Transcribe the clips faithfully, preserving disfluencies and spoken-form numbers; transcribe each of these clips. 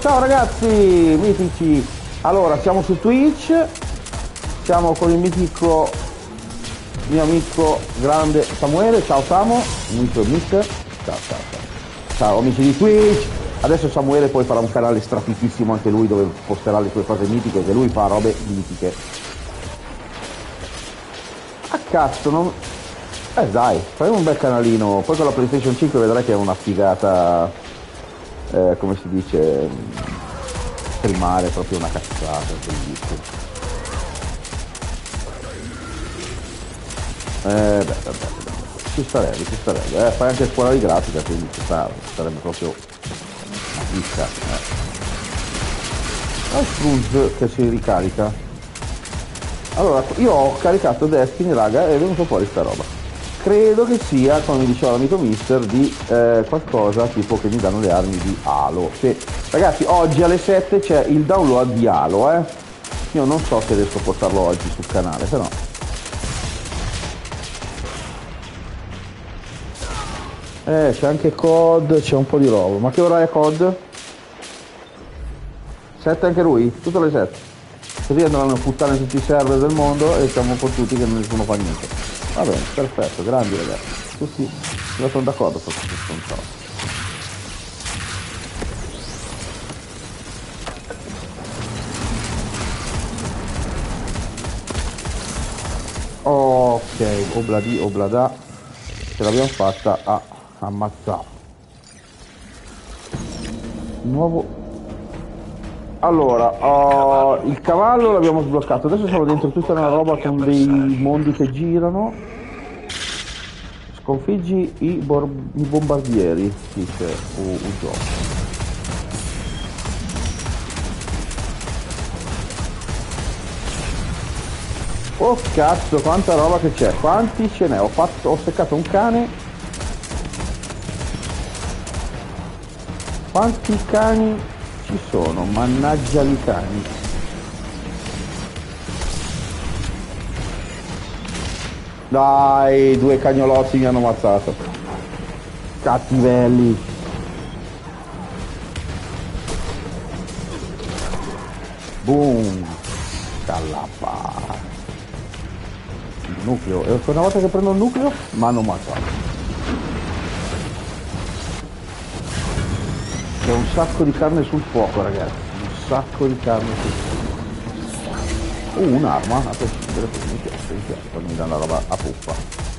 ciao ragazzi, mitici. Allora, siamo su Twitch, siamo con il mitico mio amico grande Samuele. Ciao Samu, amico mister. Ciao, ciao, ciao. Ciao amici di Twitch. Adesso Samuele poi farà un canale strafichissimo anche lui dove posterà le sue cose mitiche, che lui fa robe mitiche. A cazzo, non... Eh dai, fai un bel canalino, poi con la PlayStation cinque vedrai che è una figata, eh, come si dice, filmare, proprio una cazzata, bellissimo. Eh beh, beh, beh, beh, ci starebbe, ci starebbe, eh, fai anche scuola di grafica, quindi ci sta, sarebbe proprio una chicca, eh. Struz che si ricarica. Allora, io ho caricato Destiny, raga, e è venuto fuori sta roba. Credo che sia, come mi diceva l'amico mister, di eh, qualcosa tipo che mi danno le armi di Halo. Sì. Ragazzi, oggi alle sette c'è il download di Halo, eh. Io non so se riesco a portarlo oggi sul canale, però. Eh, c'è anche C O D, c'è un po' di roba. Ma che ora è C O D? sette anche lui? Tutte le sette. Così andranno a puttane tutti i server del mondo e siamo fottuti che nessuno fa niente. Va bene, perfetto, grandi ragazzi. Tutti sono d'accordo su questo stronzo. Ok, obladi, oblada. Ce l'abbiamo fatta a ammazzare. Nuovo. Allora, uh, il cavallo l'abbiamo sbloccato. Adesso siamo dentro tutta una roba con dei mondi che girano. Sconfiggi i, bor- i bombardieri, dice Ujo. Oh cazzo, quanta roba che c'è, quanti ce n'è? Ho fatto, ho seccato un cane. Quanti cani ci sono? Mannaggia i cani. Dai, due cagnolotti mi hanno ammazzato. Cattivelli. Boom. Calappa. Il nucleo. E una volta che prendo il nucleo, mi hanno ammazzato. C'è un sacco di carne sul fuoco, ragazzi. Un sacco di carne sul fuoco. Uh, un'arma, a prescindere, mi piace, mi piace, quando mi dà la roba a puffa.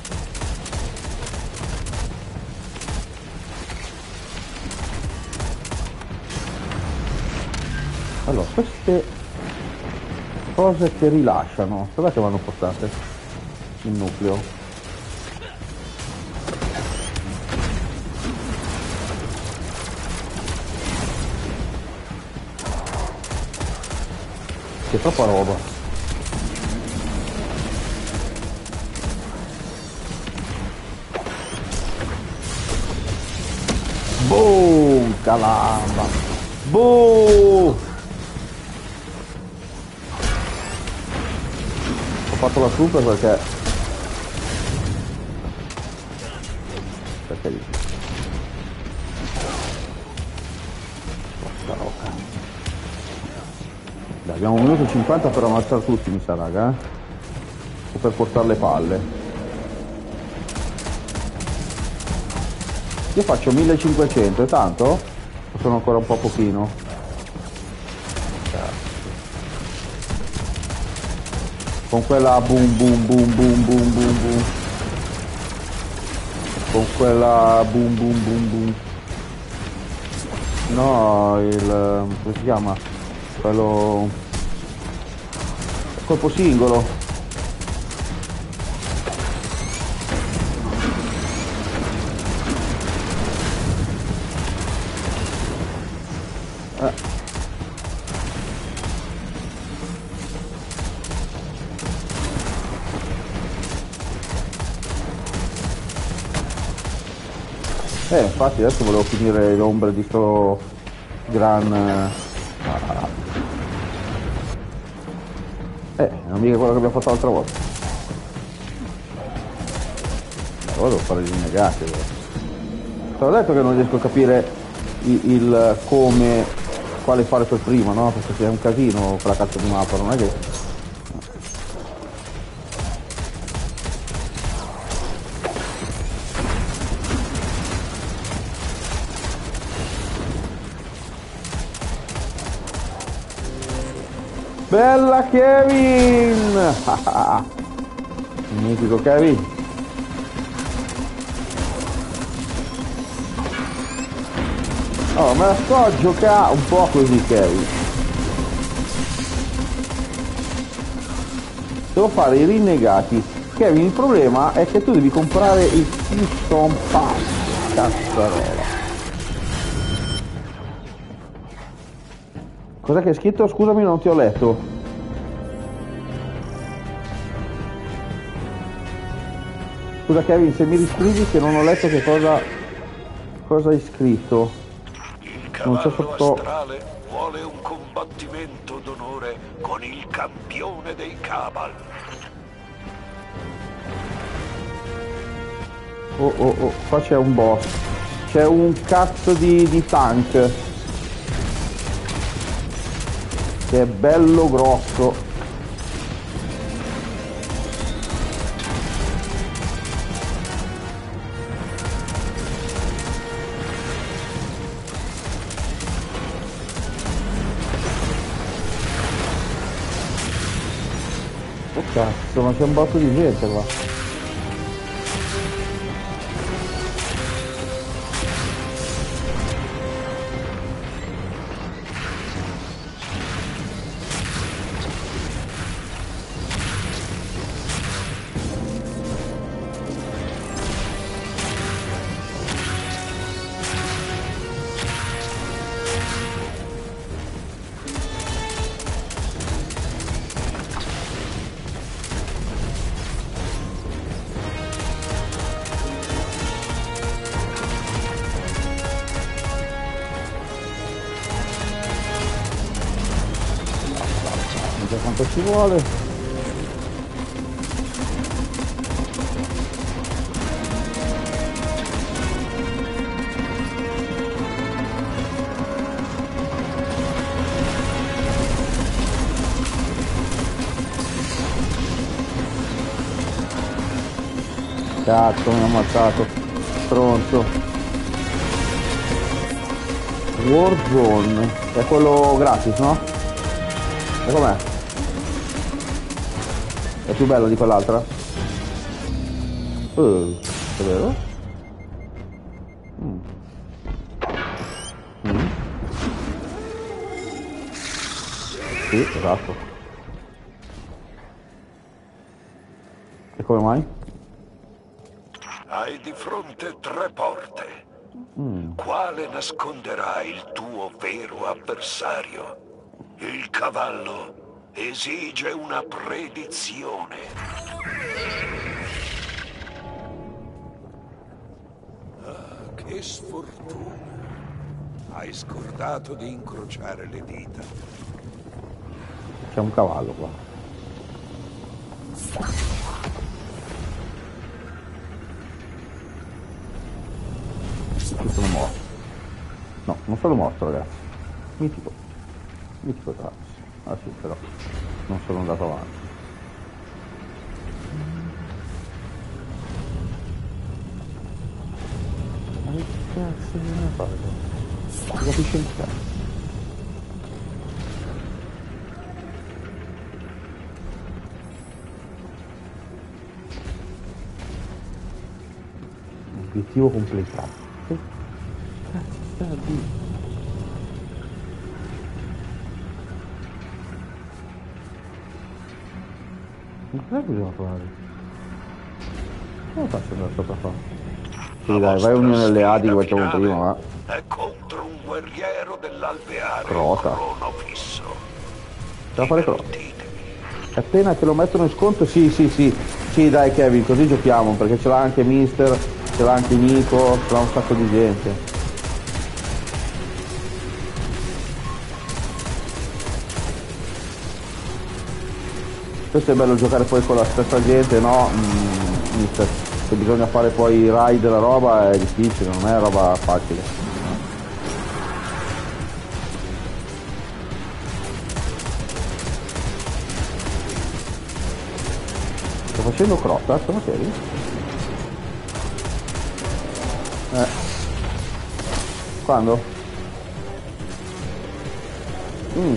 Allora, queste cose che rilasciano, dov'è che vanno portate? Il nucleo. C'è troppa roba. Boom, calamba. Boom. Ho fatto la super perché perché dici? Dai, abbiamo un minuto e cinquanta per ammazzare tutti, mi sa, raga, eh? O per portare le palle. Io faccio millecinquecento, è tanto? O sono ancora un po' pochino? Con quella boom boom boom boom boom boom boom. Con quella boom boom boom boom. No, il... come si chiama? Quello... colpo singolo. Eh. Eh, infatti adesso volevo finire l'ombre di sto gran... Ah. Eh, non mica quello che abbiamo fatto l'altra volta. Allora devo fare gli innegati. Te l'ho detto che non riesco a capire il, il come quale fare per prima, no? Perché è un casino quella cazzo di mappa, non è che... Bella Kevin! Mitico Kevin! Oh, me la sto a giocare un po' così, Kevin. Devo fare i rinnegati. Kevin, il problema è che tu devi comprare il Keystone Pass. Cazzarola. Cos'è che è scritto? Scusami, non ti ho letto. Scusa Kevin, se mi riscrivi che non ho letto che cosa, cosa hai scritto. Il cavallo sotto... astrale vuole un combattimento d'onore con il campione dei Cabal. Oh oh oh, qua c'è un boss. C'è un cazzo di, di tank. Che è bello grosso. Oh cazzo, ma c'è un botto di gente qua. Quanto ci vuole? Cazzo, mi ha ammazzato. Stronzo. Warzone. È quello gratis, no? E com'è? È più bello di quell'altra? Uh, è vero? Mm. Mm. Sì, esatto. E come mai? Hai di fronte tre porte. Mm. Quale nasconderà il tuo vero avversario? Il cavallo esige una predizione. Ah, che sfortuna. Hai scordato di incrociare le dita. C'è un cavallo qua. Io sono morto. No, non sono morto, ragazzi. Mitico. Mitico tra l'altro. Ah sì, però non sono andato avanti. Ma che cazzo bisogna fare? Non capisce un cazzo. Obiettivo completato. Che cazzo sta a dire? Ma cosa bisogna fare? Come faccio ad andare sopra qua? Sì dai, vai a Unione Alleati che facciamo prima, va. È contro un guerriero dell'alveare Crota. crono fisso. Ce la fare Crota. Appena che lo mettono in sconto, sì, sì, sì. Sì dai Kevin, così giochiamo, perché ce l'ha anche Mister, ce l'ha anche Nico, ce l'ha un sacco di gente. Questo è bello giocare poi con la stessa gente, no? Mm, mister, se bisogna fare poi i raid della roba è difficile, non è roba facile. facendo crota, sono seri? Eh. Quando? Mm.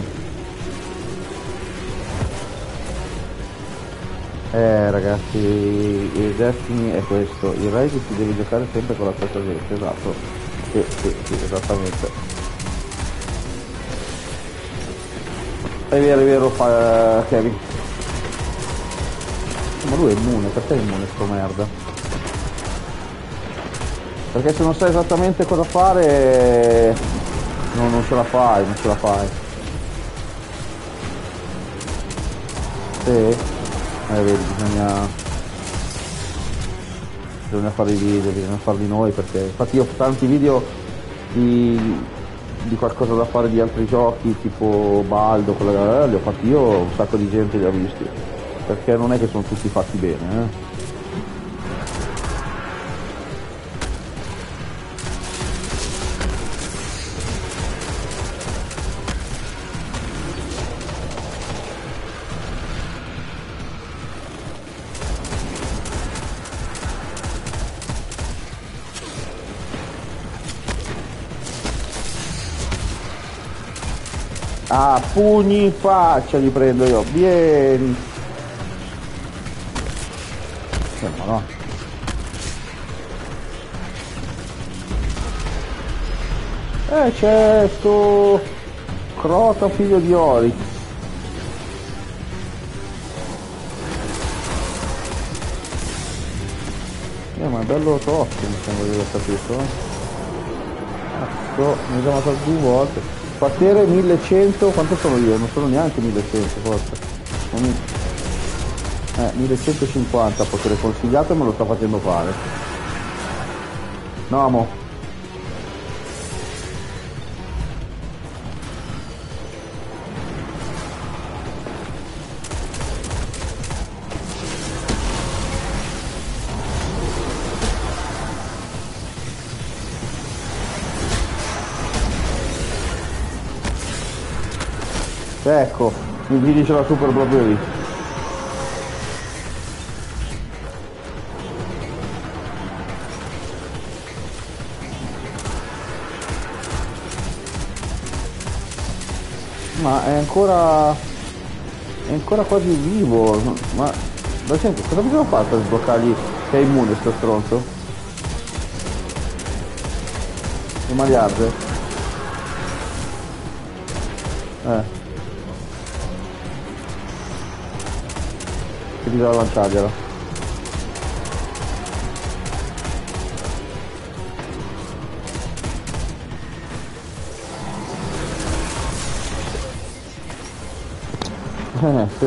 Eh ragazzi, il Destiny è questo, il Rise si deve giocare sempre con la stessa gente, esatto. Sì, sì, sì, esattamente. È vero, è vero, fa Kevin. Ma lui è immune, perché è immune sto merda? Perché se non sai esattamente cosa fare no, non ce la fai, non ce la fai. Sì? Eh vedi, bisogna bisogna fare i video, bisogna farli noi, perché infatti io ho tanti video di, di qualcosa da fare di altri giochi tipo Baldo, quella, li ho fatti io, un sacco di gente li ha visti, perché non è che sono tutti fatti bene, eh. Ah, pugni in faccia li prendo io, vieni. Eh, ma no. Eh, c'è sto Crota figlio di Oryx. Eh, ma è bello tosto, mi sembra di aver capito. Cazzo, mi ha chiamato due volte. Quartiere millecento, quanto sono io? Non sono neanche millecento forse. Sono... Eh, millecentocinquanta, potere consigliato e me lo sta facendo fare. No, amo. Ecco, mi dice la super proprio lì. Ma è ancora è ancora quasi vivo, ma da sempre cosa bisogna fare per sbloccargli che è immune sto stronzo? Le maliarde? Eh. Che bisogna lanciargliela? Eh, sì,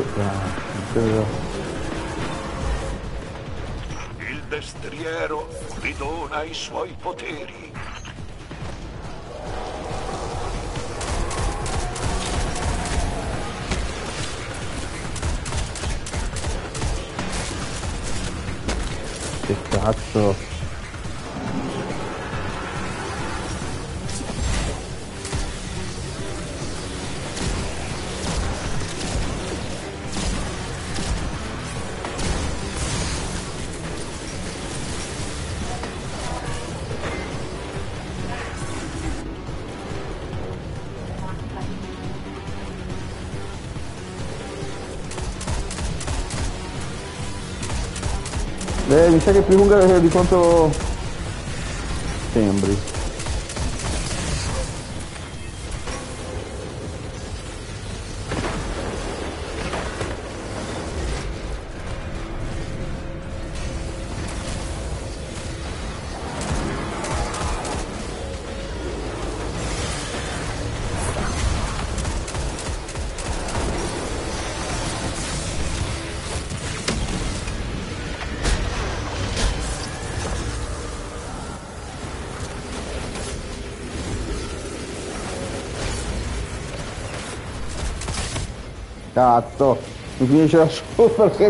il destriero vi dona i suoi poteri. Che cazzo. Beh, mi sa che è più lunga di quanto sembri. Cazzo, mi finisce da solo perché...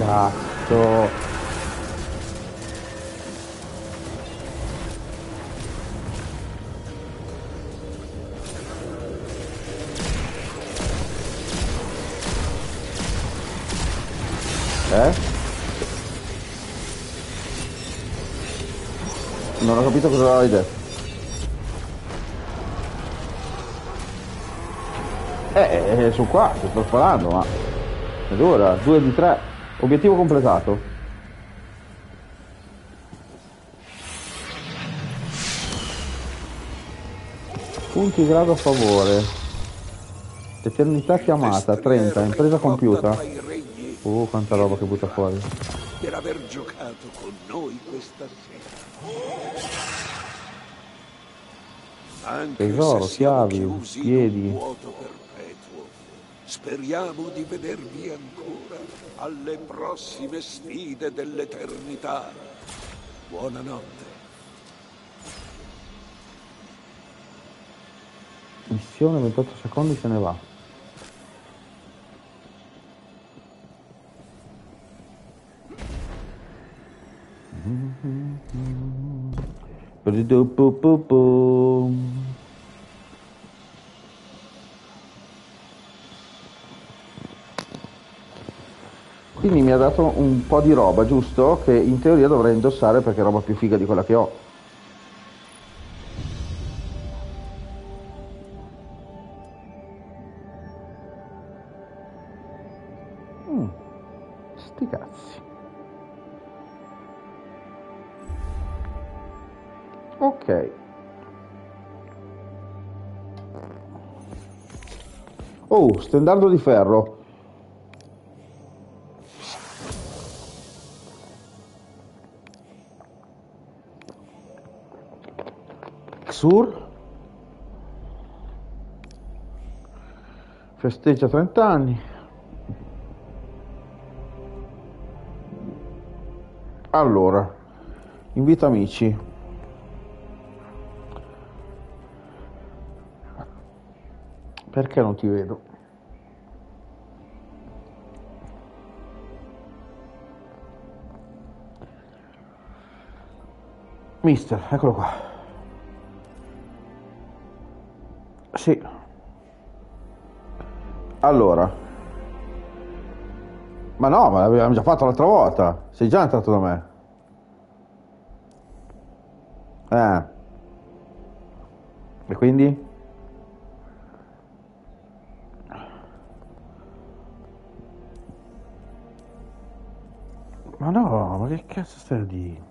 cazzo. Eh? Non ho capito cosa hai detto. Eh, eh, su qua, ti sto sparando, ma... Ed ora, due di tre. Obiettivo completato. Punti grado a favore. Eternità chiamata, trenta, impresa compiuta. Oh, quanta roba che butta fuori. Per aver giocato con noi questa sera. Anche Tesoro, se siamo chiavi, chiusi piedi. in un vuoto perpetuo, speriamo di vedervi ancora alle prossime sfide dell'eternità. Buonanotte. Missione, ventotto secondi, se ne va. Quindi mi ha dato un po' di roba, giusto? Che in teoria dovrei indossare perché è roba più figa di quella che ho. Mm. Sti cazzi. Ok. Oh, stendardo di ferro. Xur. Festeggia trenta anni. Allora, invita amici. Perché non ti vedo? Mister, eccolo qua. Sì. Allora. Ma no, ma l'abbiamo già fatto l'altra volta. Sei già entrato da me. Eh. E quindi? Ma no, ma che cazzo stai a dire?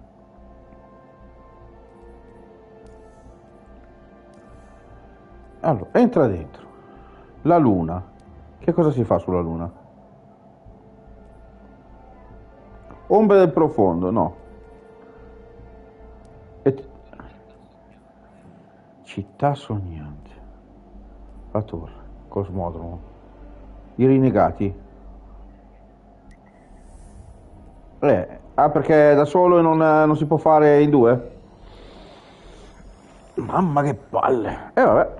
Allora, entra dentro. La luna. Che cosa si fa sulla luna? Ombre del profondo, no. Et... Città sognante. La torre. Cosmodromo. I rinnegati. Eh, ah, perché da solo non, non si può fare in due? Mamma che palle. E eh, vabbè.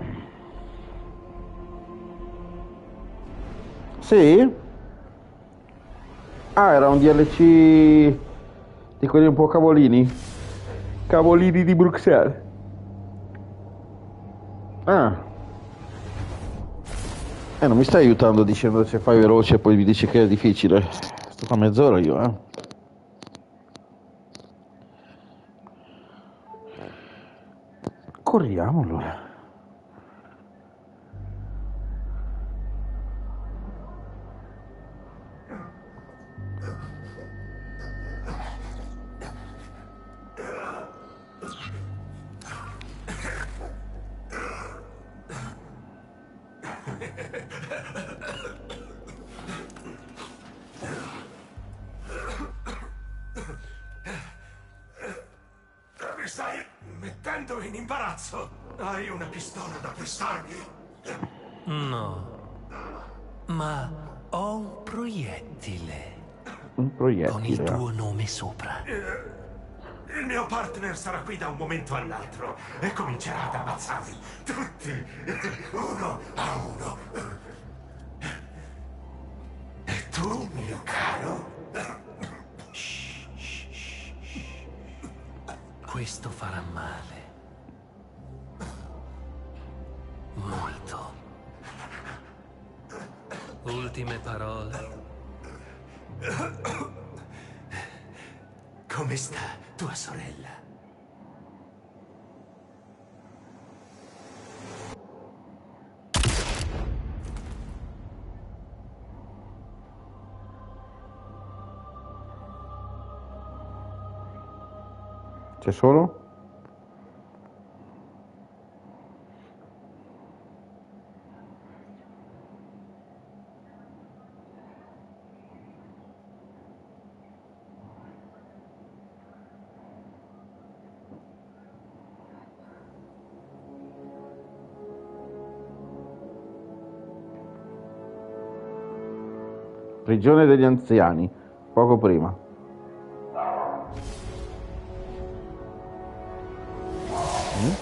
Sì? Ah, era un D L C di quelli un po' cavolini. Cavolini di Bruxelles. Ah. Eh, non mi stai aiutando dicendo se fai veloce e poi mi dici che è difficile. Sto qua mezz'ora io, eh. Corriamo allora. Mi stai mettendo in imbarazzo. Hai una pistola da prestarmi? No, ma ho un proiettile. Un proiettile. Con il tuo nome sopra. Il mio partner sarà qui da un momento all'altro e comincerà ad ammazzarvi tutti, uno a uno. E tu, mio caro, questo farà male. Molto. Ultime parole? Come sta tua sorella? C'è solo? Prigione degli anziani, poco prima. Mm?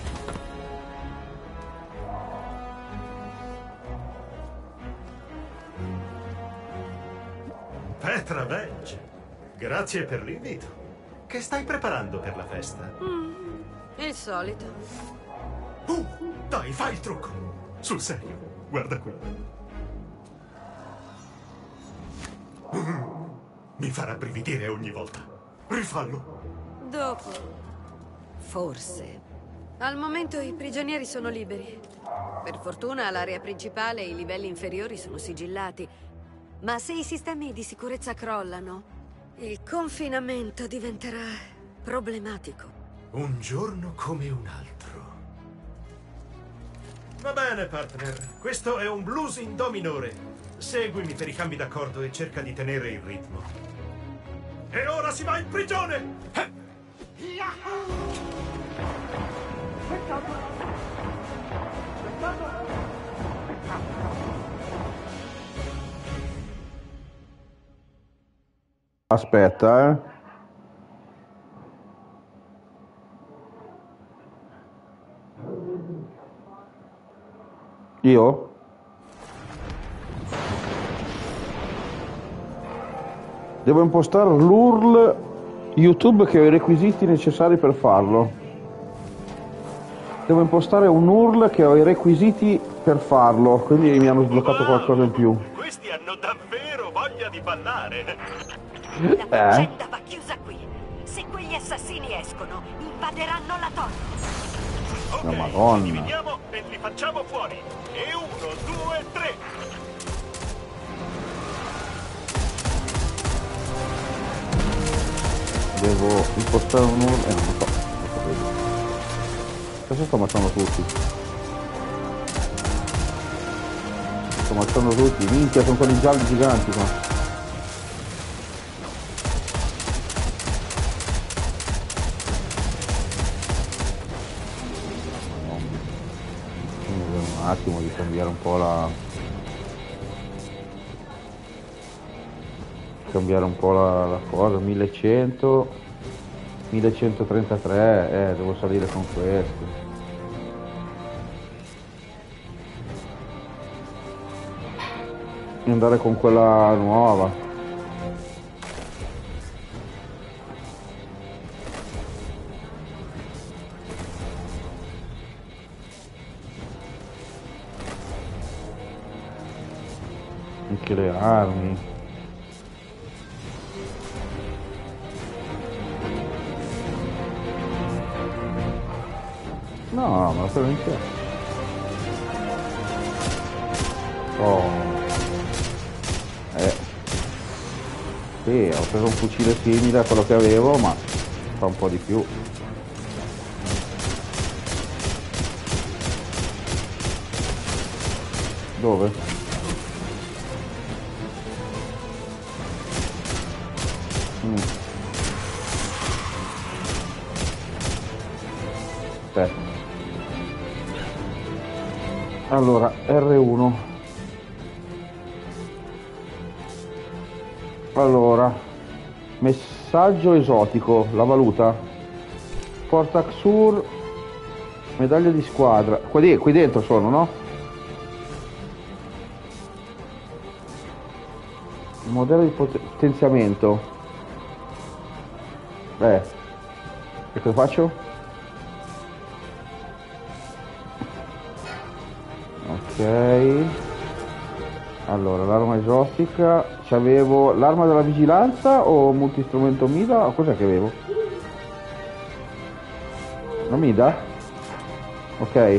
Petra Bench, grazie per l'invito. Che stai preparando per la festa? Mm, il solito. Uh, dai, fai il trucco. Sul serio, guarda qui. Mi farà brividire ogni volta. Rifallo. Dopo. Forse. Al momento i prigionieri sono liberi. Per fortuna all'area principale i livelli inferiori sono sigillati. Ma se i sistemi di sicurezza crollano, il confinamento diventerà problematico. Un giorno come un altro. Va bene, partner. Questo è un blues in do minore. Seguimi per i cambi d'accordo e cerca di tenere il ritmo. E ora si va in prigione! Eh. Aspetta, eh. Io? Devo impostare l'U R L YouTube che ho i requisiti necessari per farlo. Devo impostare un U R L che ho i requisiti per farlo, quindi mi hanno sbloccato Wow, qualcosa in più. questi hanno davvero voglia di ballare. La Eh? faccenda va chiusa qui. Se quegli assassini escono, invaderanno la torre. Ok, La Madonna. ci dividiamo e li facciamo fuori. E uno, due, tre. Devo impostare un U R L... Eh, non lo so. Adesso sto ammazzando tutti. Sto ammazzando tutti. Minchia, sono quelli gialli giganti qua. Un attimo di cambiare un po' la cambiare un po' la, la cosa. Millecento millecentotrentatré, eh devo salire con questo. E andare con quella nuova. Anche le armi. No, ma lo prendo in piedi. Oh. Eh. Sì, ho preso un fucile simile a quello che avevo, ma fa un po' di più. Dove? Mm. Aspetta. Allora, R uno. Allora, messaggio esotico, la valuta. Porta Xur, medaglia di squadra. Qua di, qui dentro sono, no? Modello di potenziamento. Eh. E cosa faccio? Ok. Allora, l'arma esotica. C'avevo l'arma della vigilanza o multistrumento Mida? O cos'è che avevo? La Mida? Ok.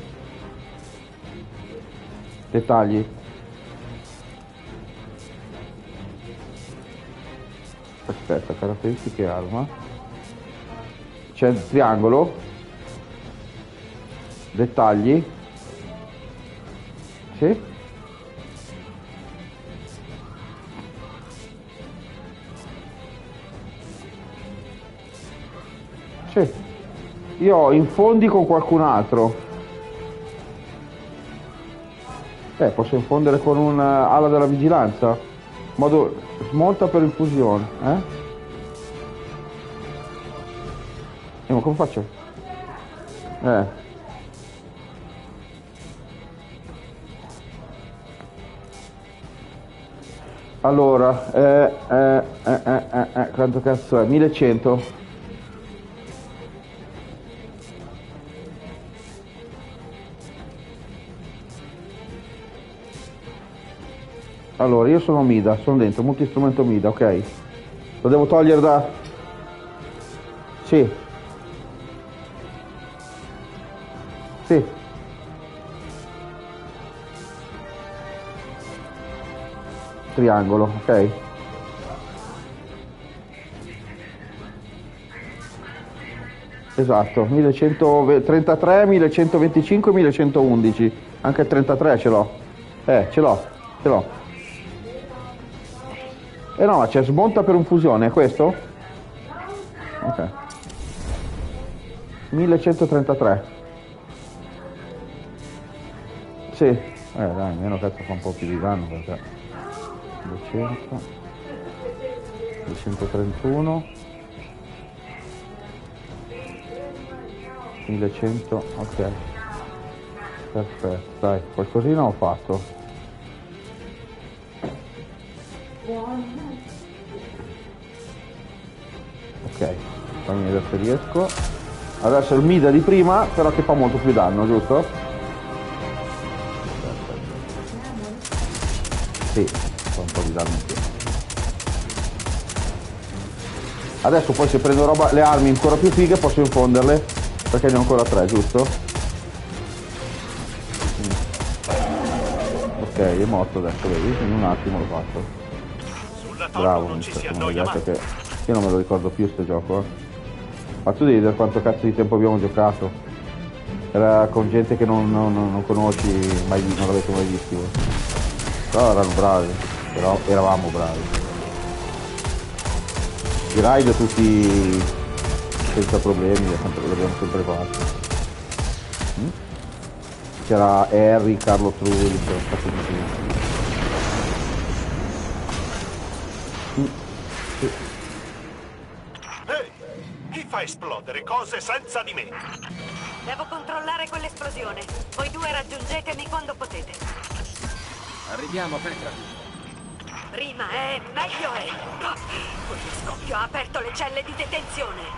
Dettagli. Aspetta, caratteristiche arma. C'è il triangolo. Dettagli. Sì. Sì. Io ho infondi con qualcun altro. Eh, posso infondere con un'ala della vigilanza? Modo smonta per infusione, eh? E ma come faccio? Eh. Allora, eh, eh, eh, eh, eh, eh, quanto cazzo è? millecento. Allora, io sono Mida, sono dentro, multistrumento Mida, ok. Lo devo togliere da... Sì. Sì. Triangolo, ok. Esatto, millecentotrentatré, millecentoventicinque, millecentoundici. Anche il trentatré ce l'ho. Eh, ce l'ho, ce l'ho. Eh no, ma c'è smonta per infusione, è questo? Ok. millecentotrentatré. Sì. Eh dai, almeno cazzo fa un po' più di danno perché... duecento... duecentotrentuno... millecento... ok. Perfetto, dai, qualcosina ho fatto. Ok, fammi vedere se riesco. Adesso il Mida di prima, però che fa molto più danno, giusto? Sì, fa un po' di danno in più. Adesso poi se prendo roba, le armi ancora più fighe posso infonderle, perché ne ho ancora tre, giusto? Ok, è morto adesso, vedi? In un attimo l'ho fatto. Bravo, non ci si annoia mai. Che io non me lo ricordo più sto gioco, eh. Ma tu devi vedere quanto cazzo di tempo abbiamo giocato. Era con gente che non, non, non conosci, mai, non l'avete mai visto. Però erano bravi, però eravamo bravi. I raid tutti senza problemi, l'abbiamo sempre fatto. Mm? C'era Harry, Carlo Trulli, c'era stato di tutto. Ehi, chi fa esplodere cose senza di me? Devo controllare quell'esplosione. Voi due raggiungetemi quando potete. Arriviamo, Petra. Prima è, meglio è. Quello scoppio ha aperto le celle di detenzione.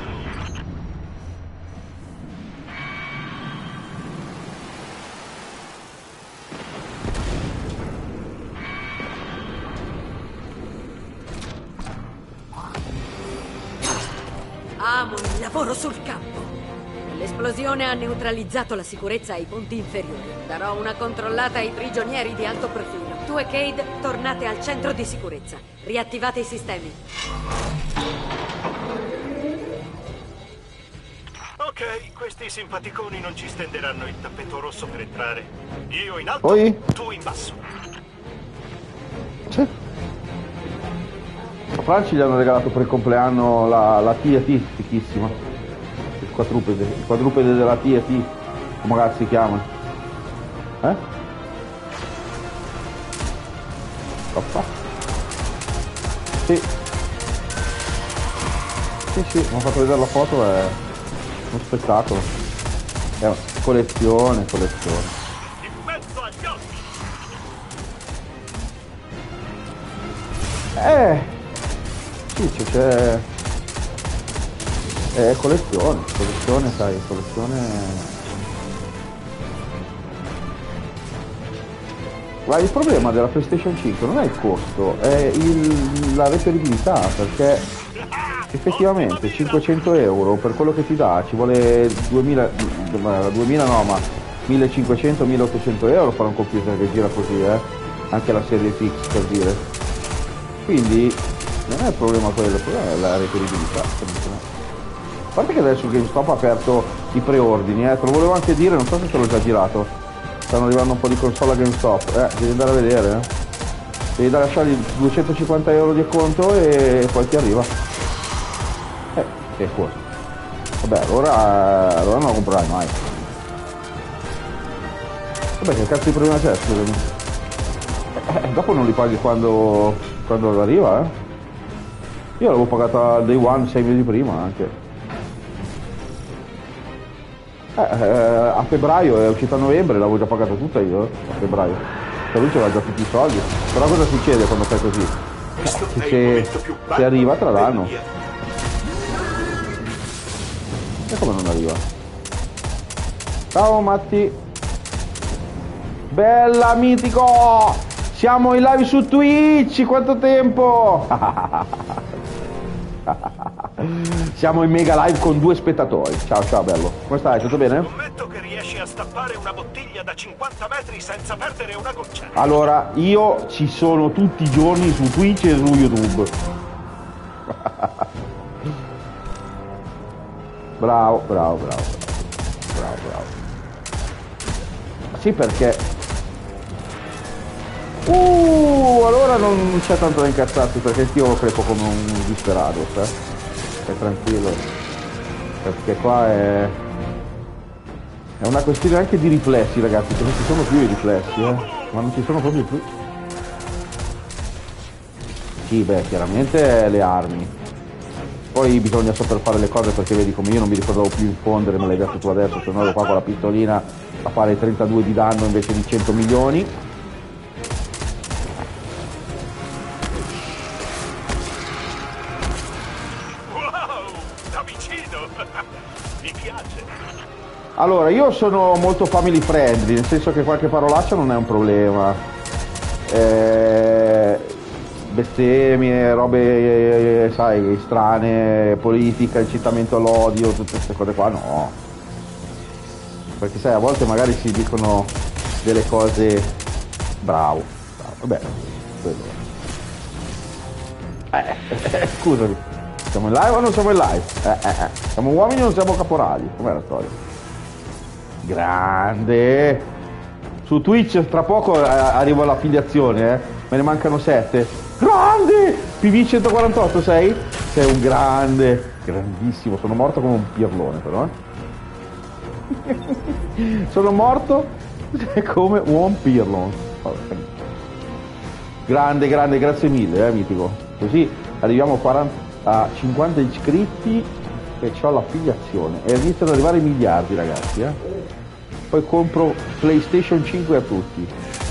Amo il lavoro sul campo. L'esplosione ha neutralizzato la sicurezza ai punti inferiori. Darò una controllata ai prigionieri di alto profilo. Tu e Cade tornate al centro di sicurezza. Riattivate i sistemi. Ok, questi simpaticoni non ci stenderanno il tappeto rosso per entrare. Io in alto, Poi? tu in basso. Sì. A Franci gli hanno regalato per il compleanno la, la T e T, fichissima. Il quadrupede, il quadrupede della T e T, come cazzo si chiama? Eh? Oppa. Sì. Sì, sì, mi ho fatto vedere la foto, è uno spettacolo. È una collezione, collezione. In mezzo agli occhi. Eh! Sì, c'è... È collezione, collezione, sai, collezione... Ma il problema della PlayStation cinque non è il costo, è il, la reperibilità, perché effettivamente cinquecento euro per quello che ti dà ci vuole duemila, duemila no, ma millecinquecento milleottocento euro fare un computer che gira così, eh? Anche la serie X per dire. Quindi non è il problema quello, il problema è la reperibilità. A parte che adesso GameStop ha aperto i preordini, eh? Te lo volevo anche dire, non so se te l'ho già girato. Stanno arrivando un po' di console a GameStop, eh, devi andare a vedere, eh. Devi lasciargli duecentocinquanta euro di acconto e poi ti arriva. Eh, che costa. Vabbè, allora, allora non lo comprerai mai. Vabbè, che cazzo di problema c'è, scusami. Eh, dopo non li paghi quando, quando arriva, eh. Io l'avevo pagata day one sei mesi prima anche. Eh, eh, a febbraio è uscita a novembre, l'avevo già pagata tutta io, eh, a febbraio. Cioè lui c'aveva già tutti i soldi. Però cosa succede quando fai così? Eh, se, se arriva te la danno. E come non arriva? Ciao Matti. Bella Mitico! Siamo in live su Twitch, quanto tempo! Siamo in mega live con due spettatori. Ciao ciao bello. Come stai? Tutto bene? Scommetto che riesci a stappare una bottiglia da cinquanta metri senza perdere una goccia. Allora, io ci sono tutti i giorni su Twitch e su YouTube. Bravo, bravo, bravo, bravo, bravo. Sì, perché... Uh, allora non c'è tanto da incazzarsi, perché io crepo come un disperato, eh? Stai tranquillo, perché qua è... è una questione anche di riflessi, ragazzi, che non ci sono più i riflessi, eh? Ma non ci sono proprio più. Sì, beh, chiaramente le armi. Poi bisogna saper fare le cose, perché vedi come io non mi ricordavo più infondere, me l'hai detto tu adesso, se no ero qua con la pistolina a fare trentadue di danno invece di cento milioni. Allora, io sono molto family friendly, nel senso che qualche parolaccia non è un problema. Eh, bestemmie, robe, eh, sai, strane, politica, incitamento all'odio, tutte queste cose qua, no. Perché sai, a volte magari si dicono delle cose... Bravo, bravo. Vabbè, quello. Eh, scusami, siamo in live o non siamo in live? Eh, eh, eh. Siamo uomini o non siamo caporali? Com'è la storia? Grande, su Twitch tra poco eh, arrivo all'affiliazione, eh. Me ne mancano sette. Grande, P V centoquarantotto sei? Sei un grande, grandissimo. Sono morto come un pirlone però, eh. Sono morto come un pirlone. Grande, grande, grazie mille, eh, Mitico. Così arriviamo a, quaranta, a cinquanta iscritti e c'ho l'affiliazione e iniziano ad arrivare miliardi, ragazzi, eh. Poi compro PlayStation cinque a tutti.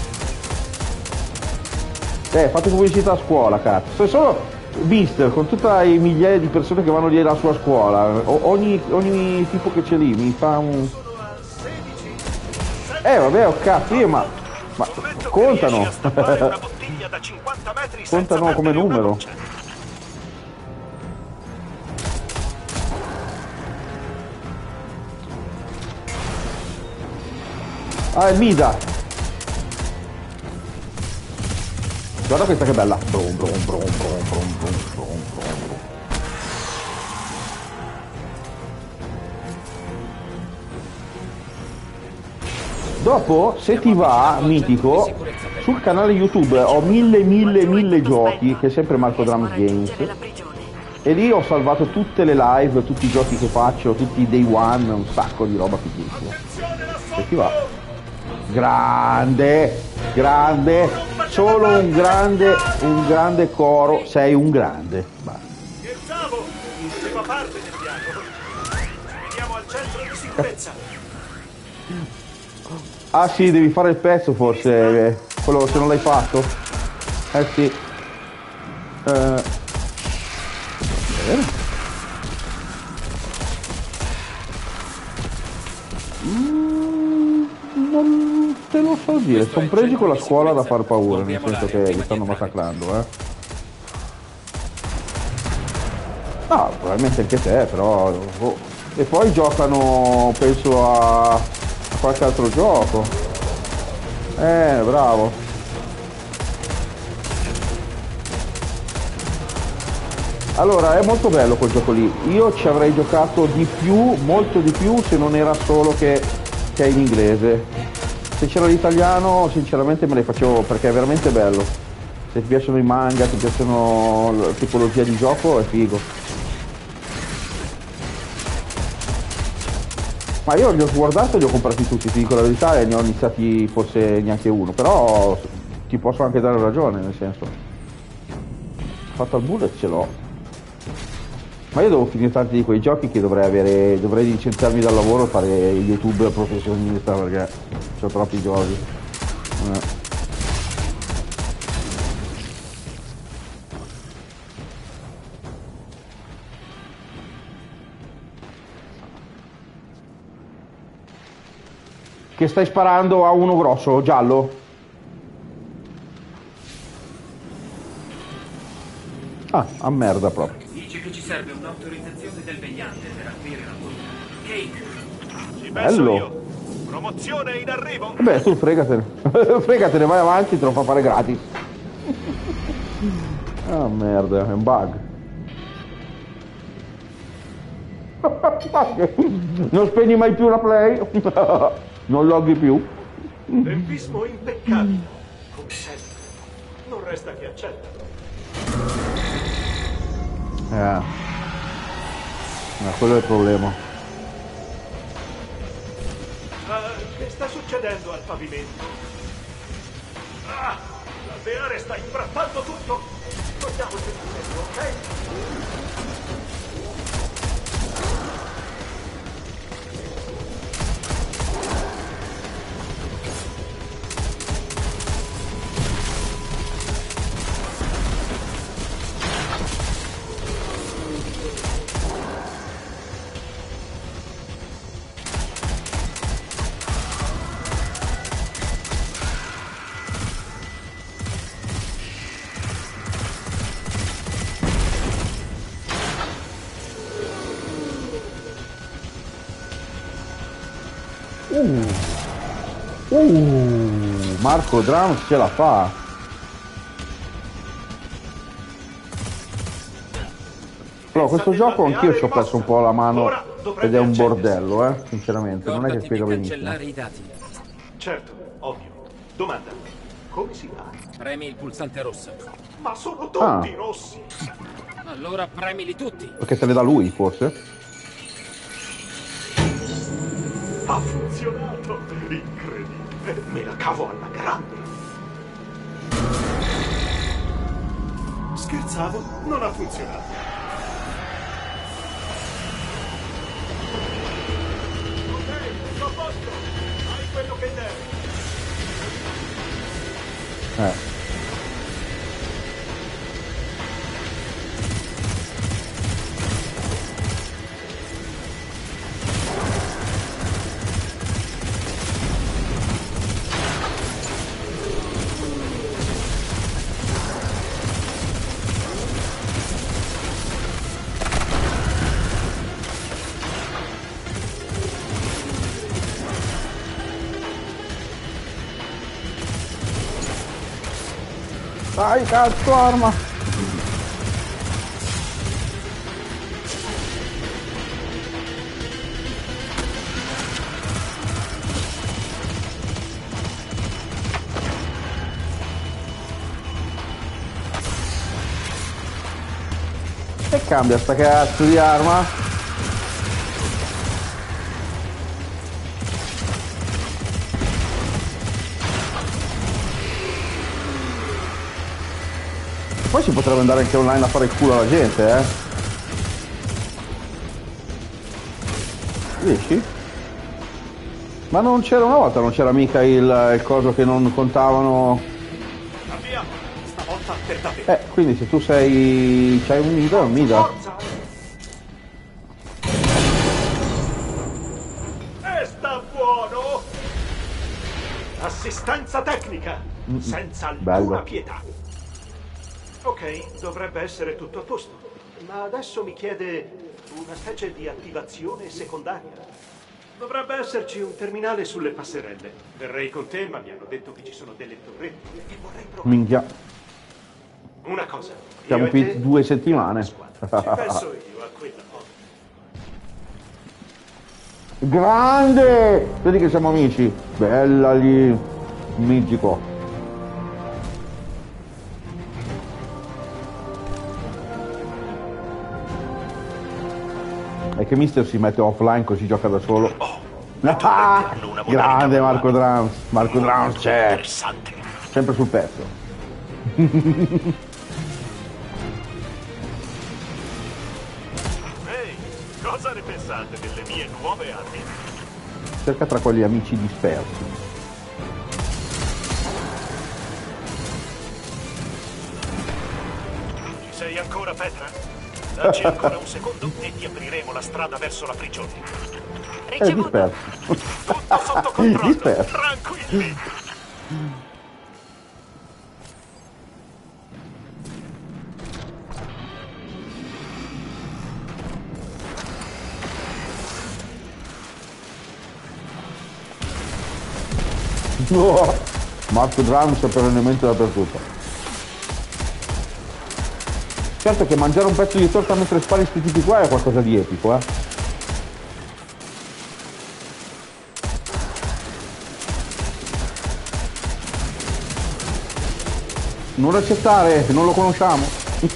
Eh, fate pubblicità a scuola, cazzo. Se solo Mister, con tutte le migliaia di persone che vanno lì alla sua scuola, ogni, ogni tipo che c'è lì mi fa un... Eh, vabbè, oh cazzo, io ma... ma contano. Contano come numero. Ah, è Mida. Guarda questa che bella. Brum, brum, brum, brum, brum, brum, brum, brum. Dopo, se ti va, Mitico, sul canale YouTube ho mille, mille, mille giochi, che è sempre Marco Drums Games. E lì ho salvato tutte le live, tutti i giochi che faccio, tutti i day one, un sacco di roba fighissima. Se ti va. Grande, grande, solo un grande, un grande coro, sei un grande. Scherzavo, faceva parte del piano. Veniamo al centro di sicurezza. Ah sì, devi fare il pezzo forse, eh, quello se non l'hai fatto. Eh sì. Eh. Mm, non te lo so dire, sono presi con la scuola da far paura, nel senso che li stanno massacrando, eh. No, probabilmente anche te, però... Oh. E poi giocano, penso, a, a qualche altro gioco. Eh, bravo. Allora, è molto bello quel gioco lì. Io ci avrei giocato di più, molto di più, se non era solo che, che è in inglese. Se c'era l'italiano, sinceramente me le facevo, perché è veramente bello. Se ti piacciono i manga, ti piacciono la tipologia di gioco, è figo. Ma io li ho guardato e li ho comprati tutti, ti dico la verità, e ne ho iniziati forse neanche uno, però ti posso anche dare ragione, nel senso. Fatal Bullet ce l'ho. Ma io devo finire tanti di quei giochi che dovrei avere, dovrei licenziarmi dal lavoro e fare YouTube professionista, perché ho troppi giochi. Eh. Che stai sparando a uno grosso, giallo? Ah, a merda proprio. Dice che ci serve un'autorizzazione del vegliante per aprire la porta. Kate. Ci penso Bello. io. Promozione in arrivo. Vabbè, tu fregatene. Fregatene, vai avanti, te lo fa fare gratis. Ah, merda, è un bug. Non spegni mai più la play. Non loghi più. Tempismo impeccabile. Come sempre. Non resta che accetta. Eh. Ma quello è il problema. Uh, che sta succedendo al pavimento? Ah! L'alveare sta imbrattando tutto! Togliamoci il tempo, ok? Uh. Uh. Marco Drums ce la fa. Però questo gioco anch'io ci ho perso un po' la mano ed è un bordello, eh, sinceramente, non è che spiega benissimo. Cancellare i dati. Certo, ovvio. Domanda. Come si fa? Premi il pulsante rosso. Ma sono tutti Ah. rossi! Allora premili tutti. Perché te ne dà lui, forse? Ha funzionato! Incredibile! Me la cavo alla grande! Scherzavo, non ha funzionato. Ok, sto a posto! Hai quello che devi! Eh. Dai, cazzo, arma! E cambia sta cazzo di arma? Poi si potrebbe andare anche online a fare il culo alla gente, eh? Riesci? Ma non c'era una volta, non c'era mica il, il coso che non contavano. Abbiamo! Stavolta per davvero! Eh, quindi se tu sei. c'hai un Mida, è un Mida. Forza! E sta buono! Piano! Assistenza tecnica! Senza alcuna Bello. pietà. Ok, dovrebbe essere tutto a posto. Ma adesso mi chiede una specie di attivazione secondaria. Dovrebbe esserci un terminale sulle passerelle. Verrei con te, ma mi hanno detto che ci sono delle torrette e vorrei provare. Minchia, Una cosa. siamo io e qui te, due settimane. Ci penso io a quella cosa. Grande! Vedi che siamo amici. Bella lì. Mitico. E che Mister si mette offline così gioca da solo. Oh, Ah, grande Marco Drums. Marco Drums c'è. interessante. Sempre sul pezzo. Ehi, cosa ne pensate delle mie nuove armi? Cerca tra quegli amici dispersi. Ci sei ancora, Petra? Dacci ancora un secondo e ti apriremo la strada verso la prigione. Eh, Ricevuto. dispersi. Tutto sotto controllo, Dispersi. tranquilli. Oh, Marco Drums è perennemente dappertutto. Certo che mangiare un pezzo di torta mentre spari sti tipi qua è qualcosa di epico, eh. Non accettare, non lo conosciamo.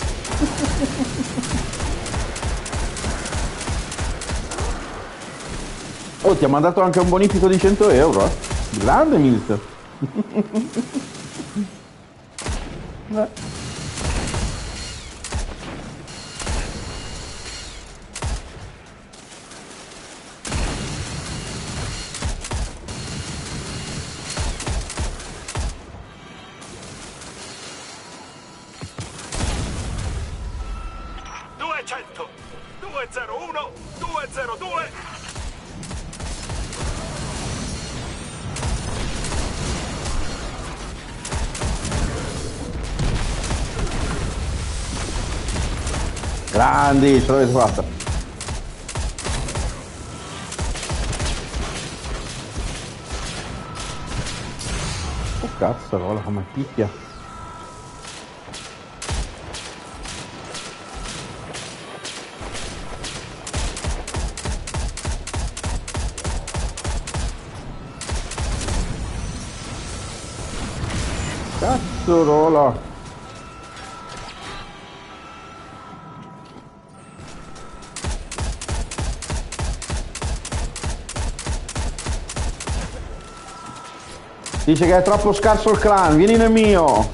Oh, ti ha mandato anche un bonifico di cento euro, eh. Grande Mister. Eh. duecento, duecentouno, duecentodue. Grandi, ce l'avete fatta. Oh cazzarola, come picchia. Cazzarola. Dice che è troppo scarso il clan, vieni nel mio!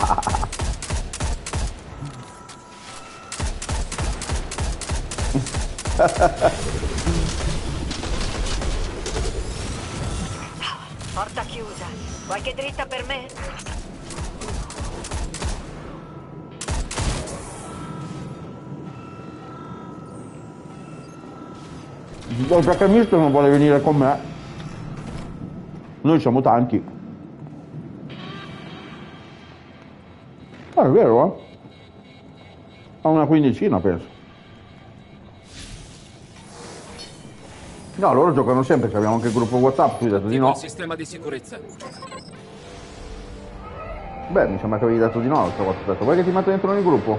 Porta chiusa. Qualche dritta per me? Perché Mister non vuole venire con me? Noi siamo tanti. Ah, è vero, eh? Ha una quindicina, penso. No, loro giocano sempre, che abbiamo anche il gruppo WhatsApp, tu hai detto di no. Il sistema di sicurezza. Beh, mi sembra che avevi detto di no l'altra volta. Ho detto, vuoi che ti metto dentro nel gruppo?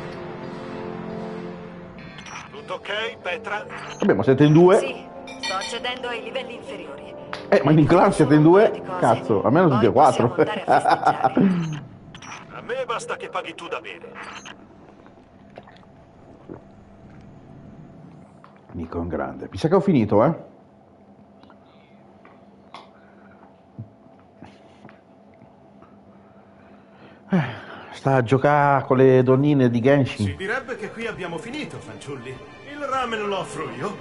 Tutto ok, Petra? Vabbè, ma siete in due? Sì, sto accedendo ai livelli inferiori. Eh, ma in clan siete in due? Cazzo, almeno tutti e Poi quattro. possiamo andare a festeggiare. A me basta che paghi tu da bere. Nico è un grande. Mi sa che ho finito, eh? Eh, sta a giocare con le donnine di Genshin. Si direbbe che qui abbiamo finito, fanciulli. Il ramen lo offro io.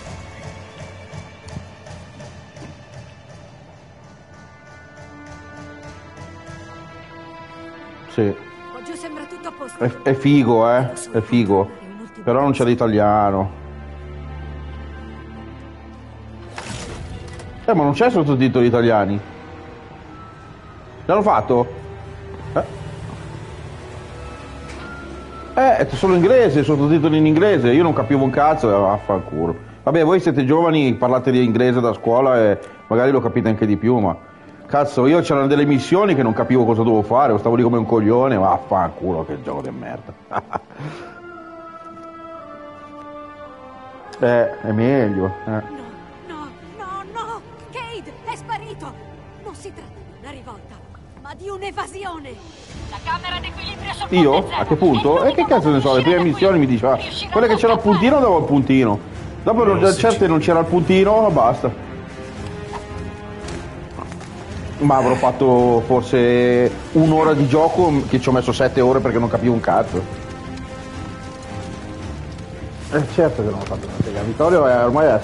Sì. Qua giù sembra tutto a posto. È, è figo, eh? È figo. Però non c'è l'italiano. Eh, ma non c'è sottotitoli italiani. L'hanno fatto? Eh? Eh, è solo inglese, sottotitoli in inglese. Io non capivo un cazzo e vaffanculo. Vabbè, voi siete giovani, parlate di inglese da scuola e magari lo capite anche di più, ma... Cazzo, io c'erano delle missioni che non capivo cosa dovevo fare, stavo lì come un coglione, vaffanculo, che gioco di merda. Eh, è meglio. Eh. No, no, no, no! Cade è sparito! Non si tratta di una rivolta, ma di un'evasione! La camera d'equilibrio sul Io? ponte zero. A che punto? E che cazzo ne so, le prime missioni mi diceva, quelle che c'era il puntino davo il puntino. Dopo non, certe non c'era il puntino, basta. Ma avrò fatto forse un'ora di gioco che ci ho messo sette ore perché non capivo un cazzo. Eh, certo che non ho fatto una sega. Vittorio è ormai è...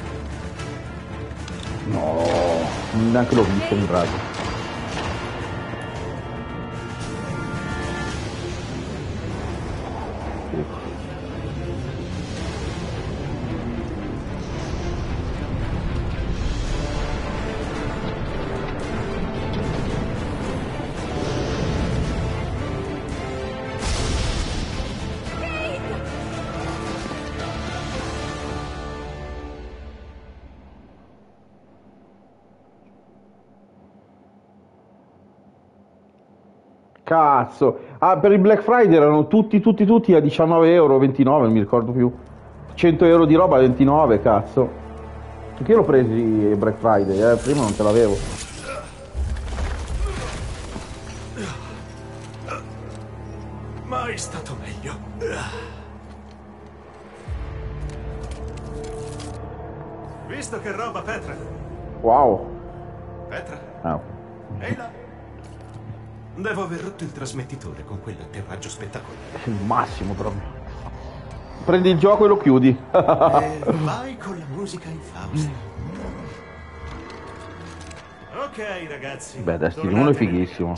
No, neanche l'ho visto in pratica. Cazzo, ah, per il Black Friday erano tutti, tutti, tutti a diciannove euro, ventinove, non mi ricordo più. cento euro di roba a ventinove, cazzo. Anche io l'ho presi il Black Friday, eh, prima non ce l'avevo. Mai stato meglio. Visto che roba, Petra. Wow. Petra? Ah. Ehi là. Devo aver rotto il trasmettitore con quell'atterraggio spettacolare. Il massimo proprio. Prendi il gioco e lo chiudi. E vai con la musica infausta. Ok, ragazzi. Beh, Destiny uno è fighissimo.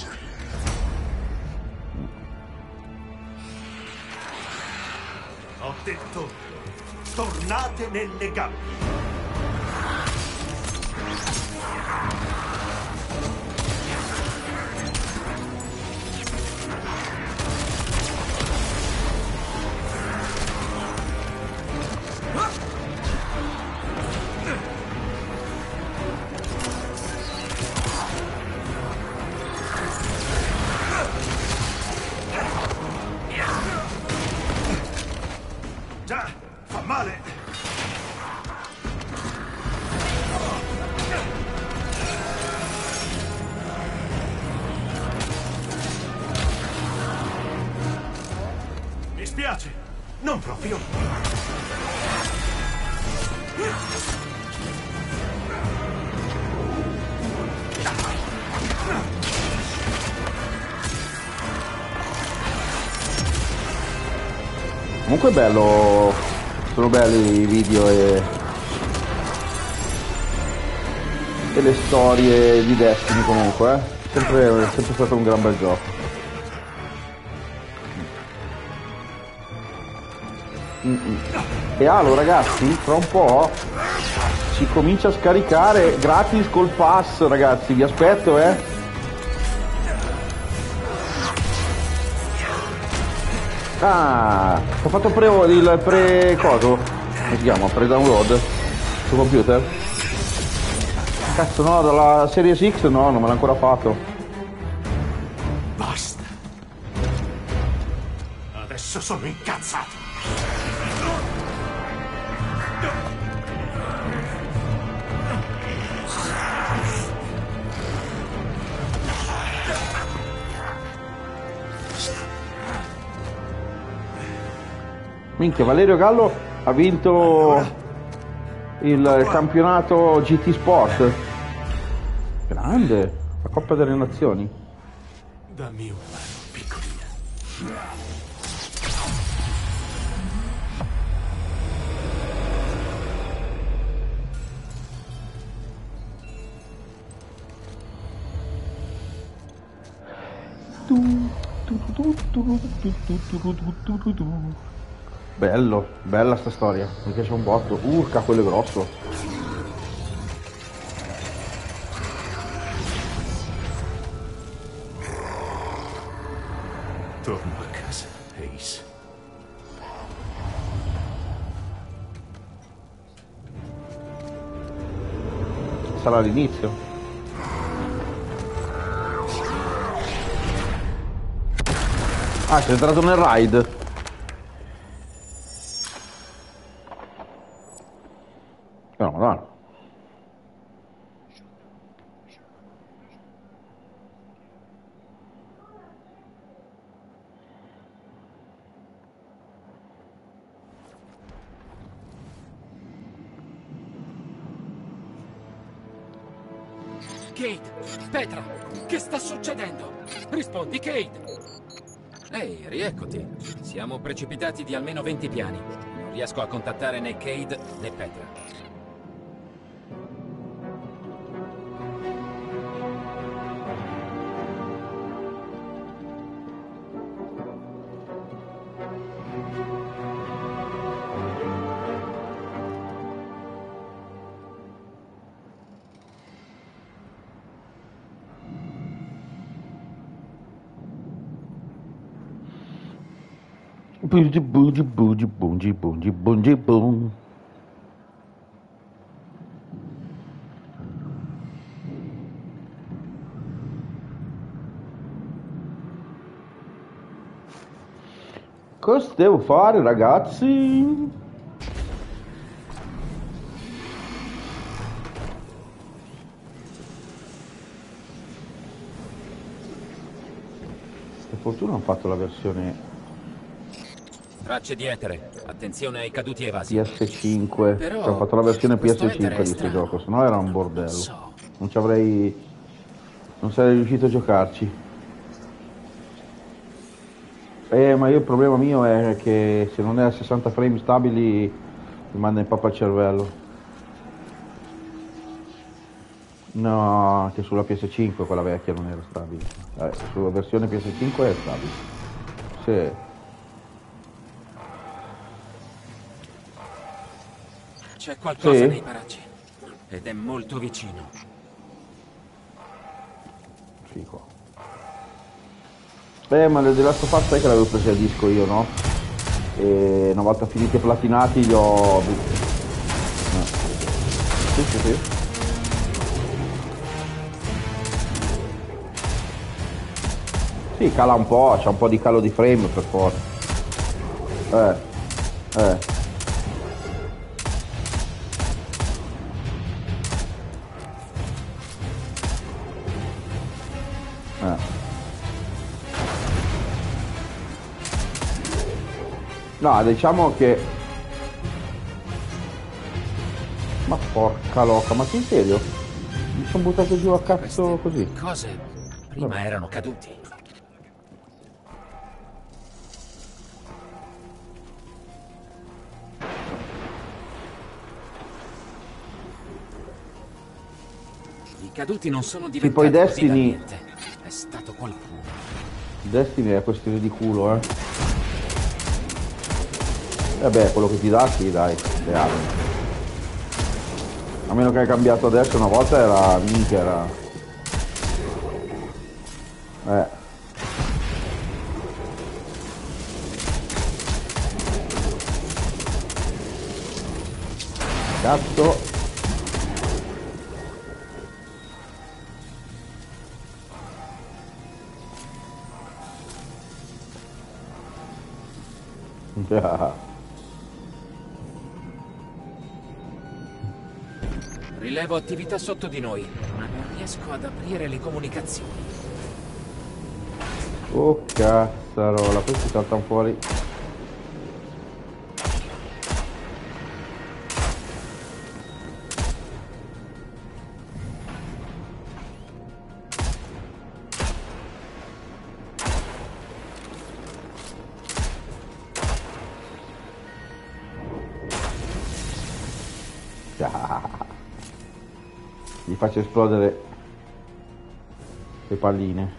Ho detto, tornate nelle gabbie. Già, fa male. Mi spiace, non proprio. Comunque è bello, sono belli i video e, e le storie di Destiny comunque, eh? Sempre, sempre stato un gran bel gioco. Mm-mm. E allora ragazzi, fra un po' si comincia a scaricare gratis col pass, ragazzi, vi aspetto, eh? Ah, ho fatto pre il pre coso? Come si chiama? Pre download? Sul computer? Cazzo no, dalla Series X no, non me l'ha ancora fatto. Basta. Adesso sono incazzato. Minchia, Valerio Gallo ha vinto il campionato G T Sport. Grande, la Coppa delle Nazioni. Dammi una mano, piccolina. Bello, bella sta storia, mi piace un botto. Urca, quello è grosso. Torno a casa, Ace. Sarà l'inizio. Ah, sei entrato nel raid. No, no. Cade! Petra! Che sta succedendo? Rispondi, Cade! Ehi, rieccoti. Siamo precipitati di almeno venti piani. Non riesco a contattare né Cade né Petra. Bungi bungi bungi bungi bungi bungi boom. Cosa devo fare, ragazzi? Per fortuna hanno fatto la versione Tracce di etere. Attenzione ai caduti evasi. P S cinque. Però Cioè, ho fatto la versione P S questo cinque etere di è questo strano. gioco, sennò era un bordello. So. Non ci avrei. Non sarei riuscito a giocarci. Eh, ma io il problema mio è che se non è a sessanta frame stabili mi manda in pappa il cervello. No, anche sulla P S cinque quella vecchia non era stabile. Eh, sulla versione P S cinque è stabile. Sì. C'è qualcosa Sì. nei paraggi. Ed è molto vicino. Fico. Eh, ma le The Last of Us sai che l'avevo preso a disco io, no? E una volta finiti e platinati li ho. No. Sì, sì, sì. Sì, cala un po', c'è un po' di calo di frame per forza. Eh, eh. Eh. No, diciamo che. Ma porca loca, ma sei serio? Mi sono buttato giù a cazzo così. Queste cose prima Vabbè. erano caduti. I caduti non sono diventati poi così da Destiny- niente. È stato qualcuno. Destiny è questione di culo, eh. Vabbè, quello che ti dà, sì, dai, le armi. A meno che hai cambiato adesso, una volta era minchia, era. Eh. Cazzo. Rilevo attività sotto di noi, ma non riesco ad aprire le comunicazioni. Oh cazzarola, questi saltano fuori. Gli faccio esplodere le palline.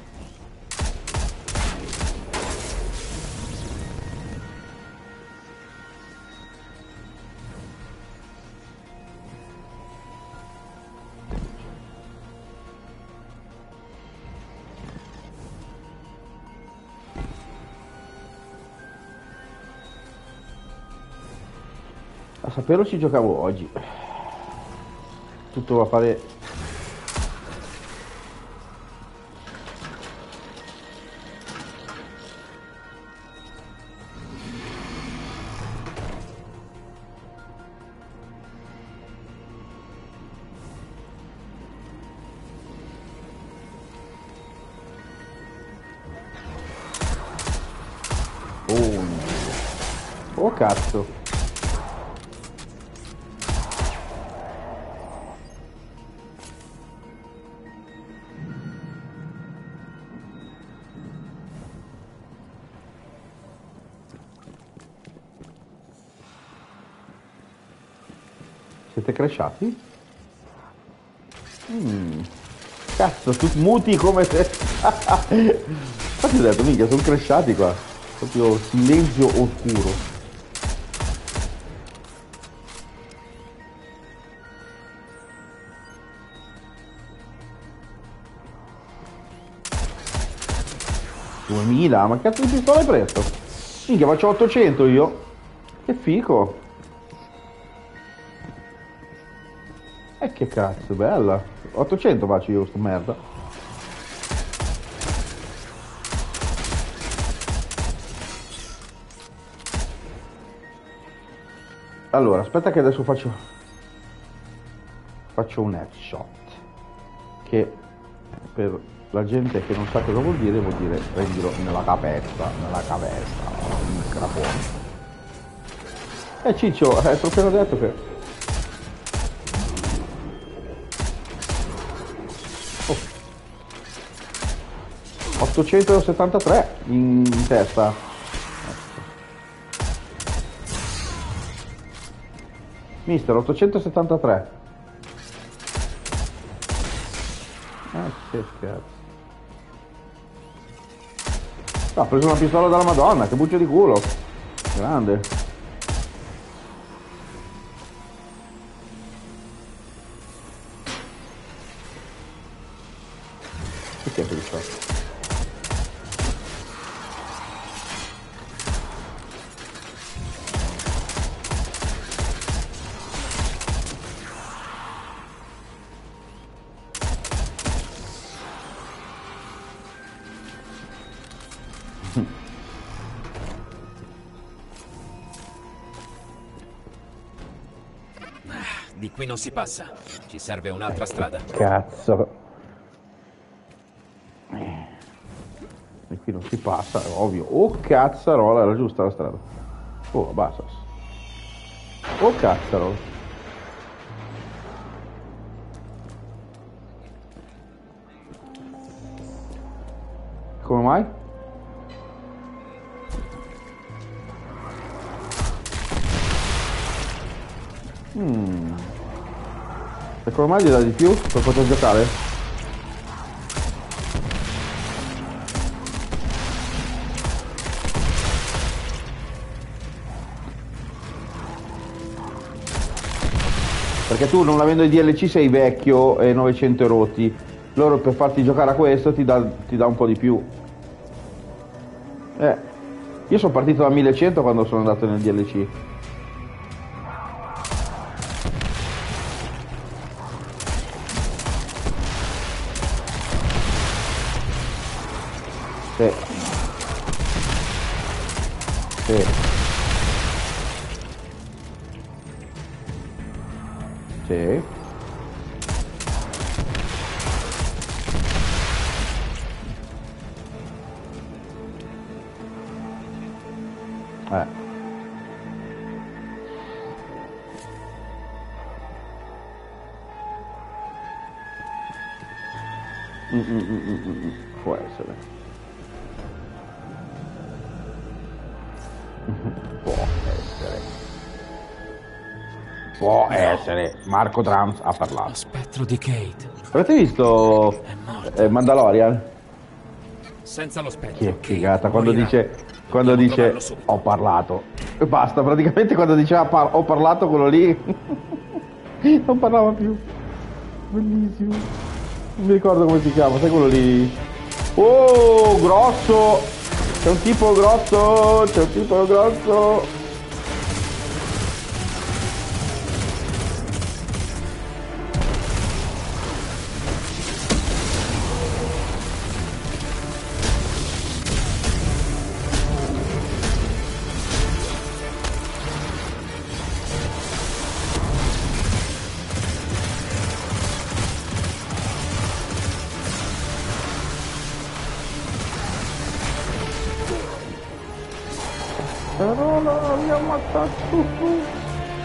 A saperlo ci giocavo oggi. Tutto va a fare... Oh, oh cazzo. Siete crashati? Mm. Cazzo, tu muti come se... Infatti ho detto, minchia, sono crashati qua. Proprio silenzio oscuro. duemila? Ma cazzo di pistola hai preso? Minchia, faccio ottocento io. Che fico. E che cazzo, bella. ottocento faccio io sto merda. Allora, aspetta che adesso faccio faccio un headshot che per la gente che non sa cosa vuol dire vuol dire prendilo nella capetta, nella cabeza, il crapone. Eh Ciccio, eh, ti ho appena detto che ottocentosettantatré in testa. Mister, ottocentosettantatré. Ah, che scherzo. Ah, ha preso una pistola dalla Madonna, che buccia di culo. Grande. Che è questo? Di qui non si passa. Ci serve un'altra strada. Cazzo. E qui non si passa, è ovvio. Oh cazzarola, era giusta la strada. Oh, abbassa. Oh cazzarola. Come mai? Mm. E come mai gli dà di più per poter giocare? Perché tu non avendo i D L C sei vecchio e novecento rotti. Loro per farti giocare a questo ti dà, ti dà un po' di più. Eh, io sono partito da millecento quando sono andato nel D L C. Sì. Sì. Sì. Eh. Mm, mm, mm, mm, mm. Può essere. Può essere. Può essere. Marco Trump ha parlato. Lo spettro di Kate. Avete visto eh, Mandalorian? Senza lo spettro. Che Kate figata quando morirà. dice quando Dobbiamo dice trovarlo subito. ho parlato e basta, praticamente quando diceva par ho parlato quello lì non parlava più. Bellissimo. Non mi ricordo come si chiama, sai quello lì. Oh, grosso! C'è un tipo grosso, c'è un tipo grosso. Però l'abbiamo ammazzato.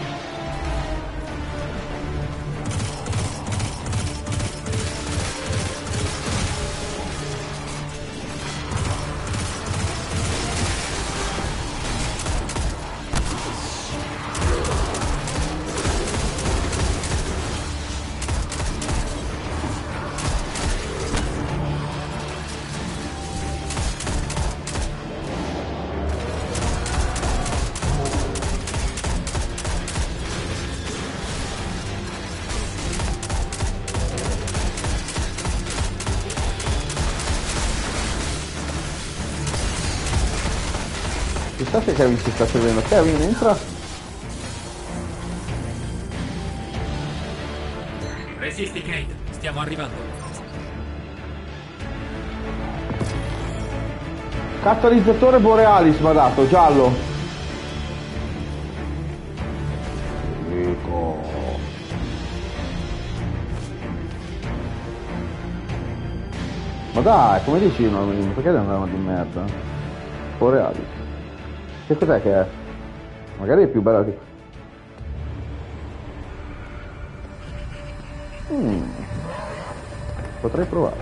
Chissà se Kevin si sta servendo. Kevin, entra. Resisti, Kate. Stiamo arrivando. Catalizzatore Borealis mi ha dato, giallo. Ecco. Ma dai, come dici no, perché è un'arma di merda? Borealis. Che cos'è che è? Magari è più bella di... Mm. Potrei provare.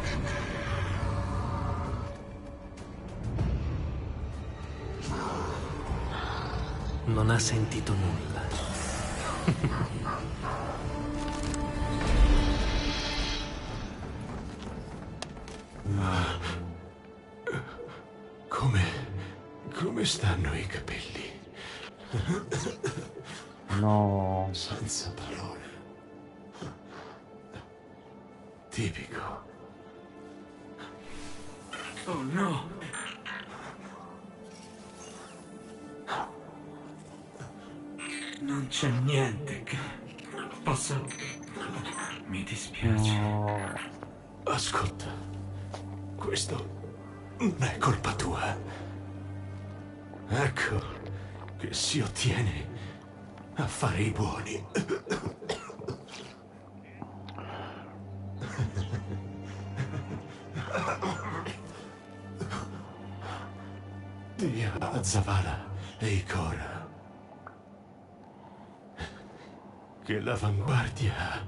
Non ha sentito nulla. Ma... Come... Come stanno i capelli? No. Senza parole. Tipico. Oh no! Non c'è niente che possa... Mi dispiace. No. Ascolta, questo non è colpa tua. Ecco che si ottiene a fare i buoni. Dia a Zavala e Ikora che l'avanguardia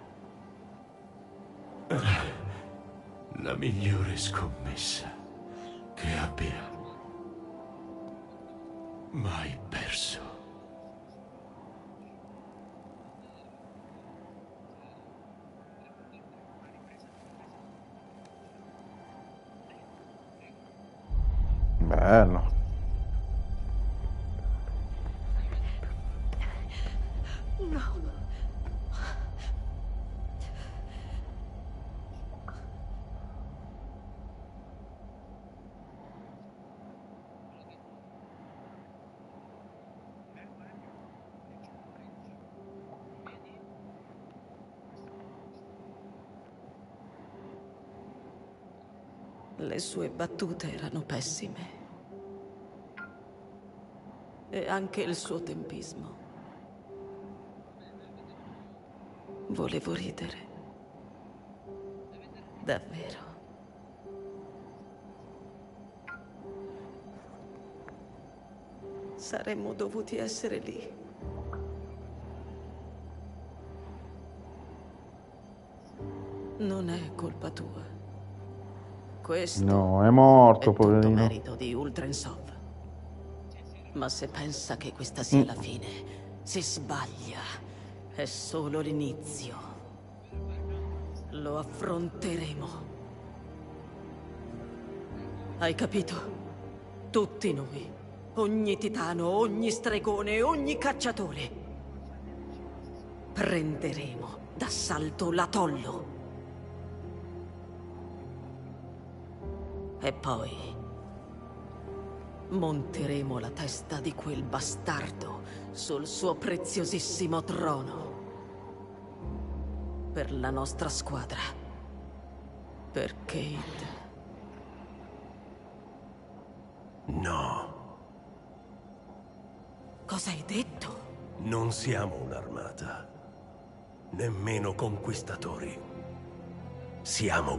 è la migliore scommessa che abbia mai perso. Bello. No. Le sue battute erano pessime. E anche il suo tempismo. Volevo ridere. Davvero. Saremmo dovuti essere lì. Non è colpa tua. Questo No, è morto, è tutto poverino. merito di Ultrensov. Ma se pensa che questa sia Mm. la fine, si sbaglia. È solo l'inizio. Lo affronteremo. Hai capito? Tutti noi. Ogni titano, ogni stregone, ogni cacciatore. Prenderemo d'assalto l'atollo. E poi monteremo la testa di quel bastardo sul suo preziosissimo trono. Per la nostra squadra. Per Kate. No, Cosa hai detto? non siamo un'armata, nemmeno conquistatori. Siamo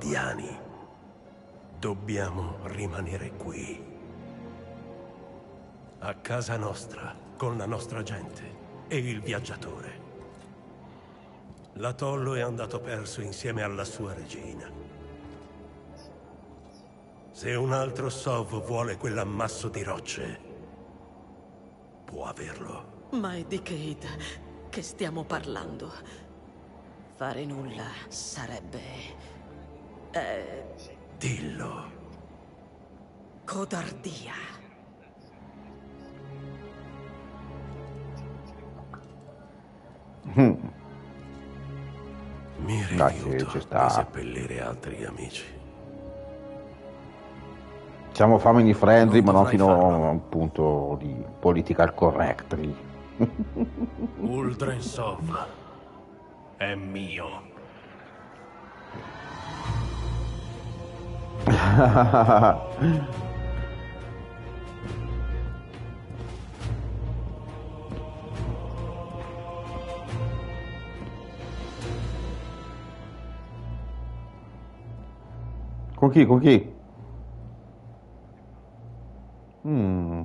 guardiani. Dobbiamo rimanere qui. A casa nostra, con la nostra gente e il viaggiatore. L'atollo è andato perso insieme alla sua regina. Se un altro Sov vuole quell'ammasso di rocce, può averlo. Ma è di Cayde che stiamo parlando. Fare nulla sarebbe... Eh... Dillo. codardia. Mm. Mi Dai, sì, rifiuto ci sta. di seppellire altri amici. Siamo family friendly, ma non dovrai fino farlo. a un punto di political correctly. Uldren Sov è mio. Con chi? Con chi? Mm.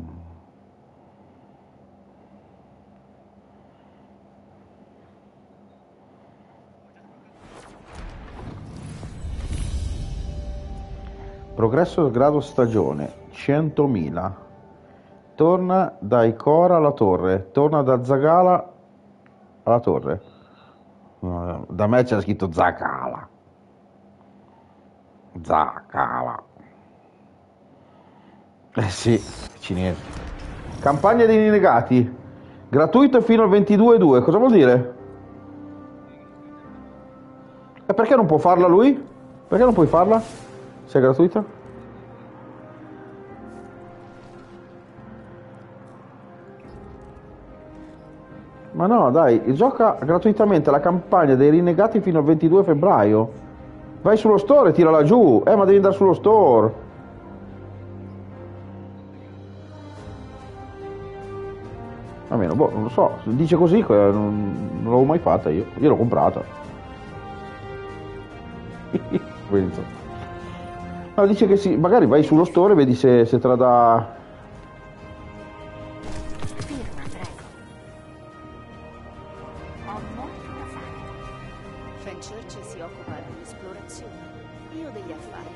Progresso grado stagione centomila. Torna da Ikora alla torre. Torna da Zagala alla torre. No, da me c'era scritto Zagala. Zagala. Eh sì, cinese. Campagna dei rinnegati. Gratuito fino al ventidue due. Cosa vuol dire? E perché non può farla lui? Perché non puoi farla? Se è gratuita? Ma no, dai, gioca gratuitamente la campagna dei rinnegati fino al ventidue febbraio. Vai sullo store e tirala giù. Eh, ma devi andare sullo store. Almeno, boh, non lo so. Dice così, non, non l'avevo mai fatta io. Io l'ho comprata. Penso. No, dice che sì, magari vai sullo store e vedi se, se te la dà. Firma, prego. Ho molto da fare. Fenchurch si occupa dell'esplorazione, io degli affari.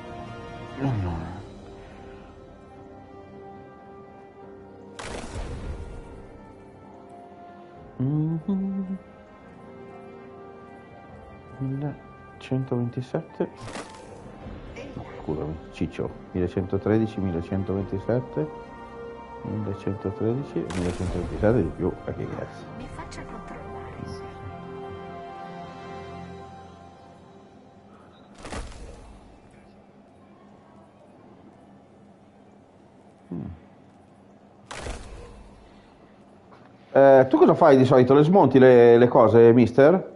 Mm-hmm. millecentoventisette. No, scusami, Ciccio. millecentotredici, millecentoventisette, millecentotredici, millecentoventisette di più. E che cazzo. Mi faccia controllare. Mm. Eh, tu cosa fai di solito? Le smonti le, le cose, mister?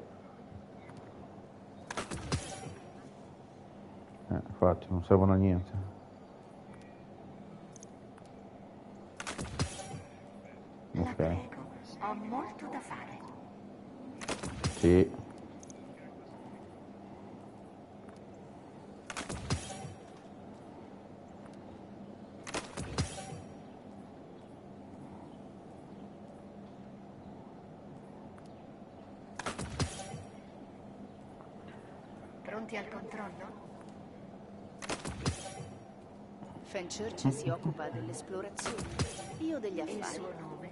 Eh, infatti, non servono a niente. La Ok. prego. Ho molto da fare. Sì. Pronti al controllo? Fenchurch si occupa dell'esplorazione, io degli Il affari. suo nome?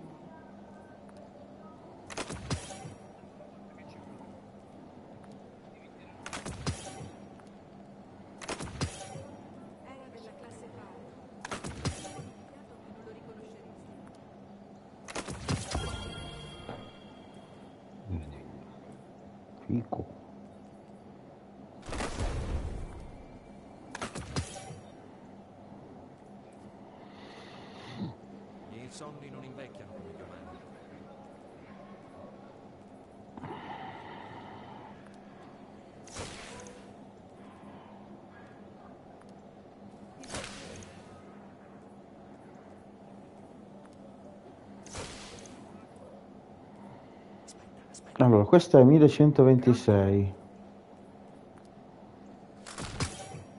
Era della classe Faro. Non lo riconosceresti. Fico. I sonni non invecchiano come gli umani. Allora, questa è millecentoventisei.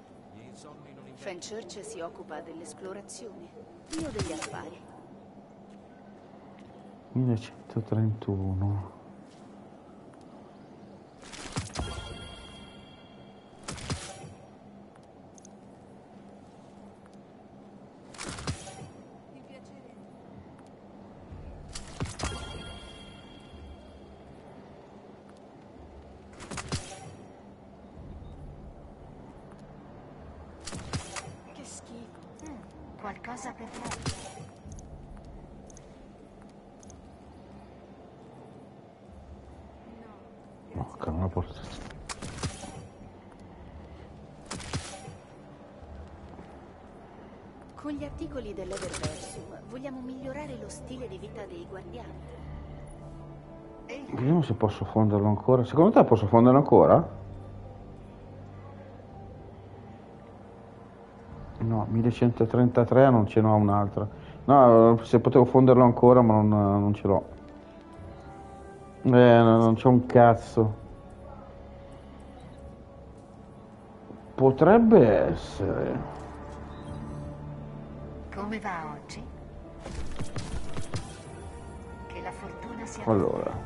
Fenchurch si occupa dell'esplorazione, io degli affari. millecentotrentuno. Che schifo. Mm, qualcosa per lei. Porca, non la posso. Con gli articoli dell'Everversum vogliamo migliorare lo stile di vita dei guardiani. Vediamo se posso fonderlo ancora. Secondo te posso fonderlo ancora? No, millecentotrentatré non ce n'ho un'altra. No, se potevo fonderlo ancora, ma non, non ce l'ho. Eh, no, non c'ho un cazzo. Potrebbe essere. Come va oggi? Che la fortuna sia... Allora.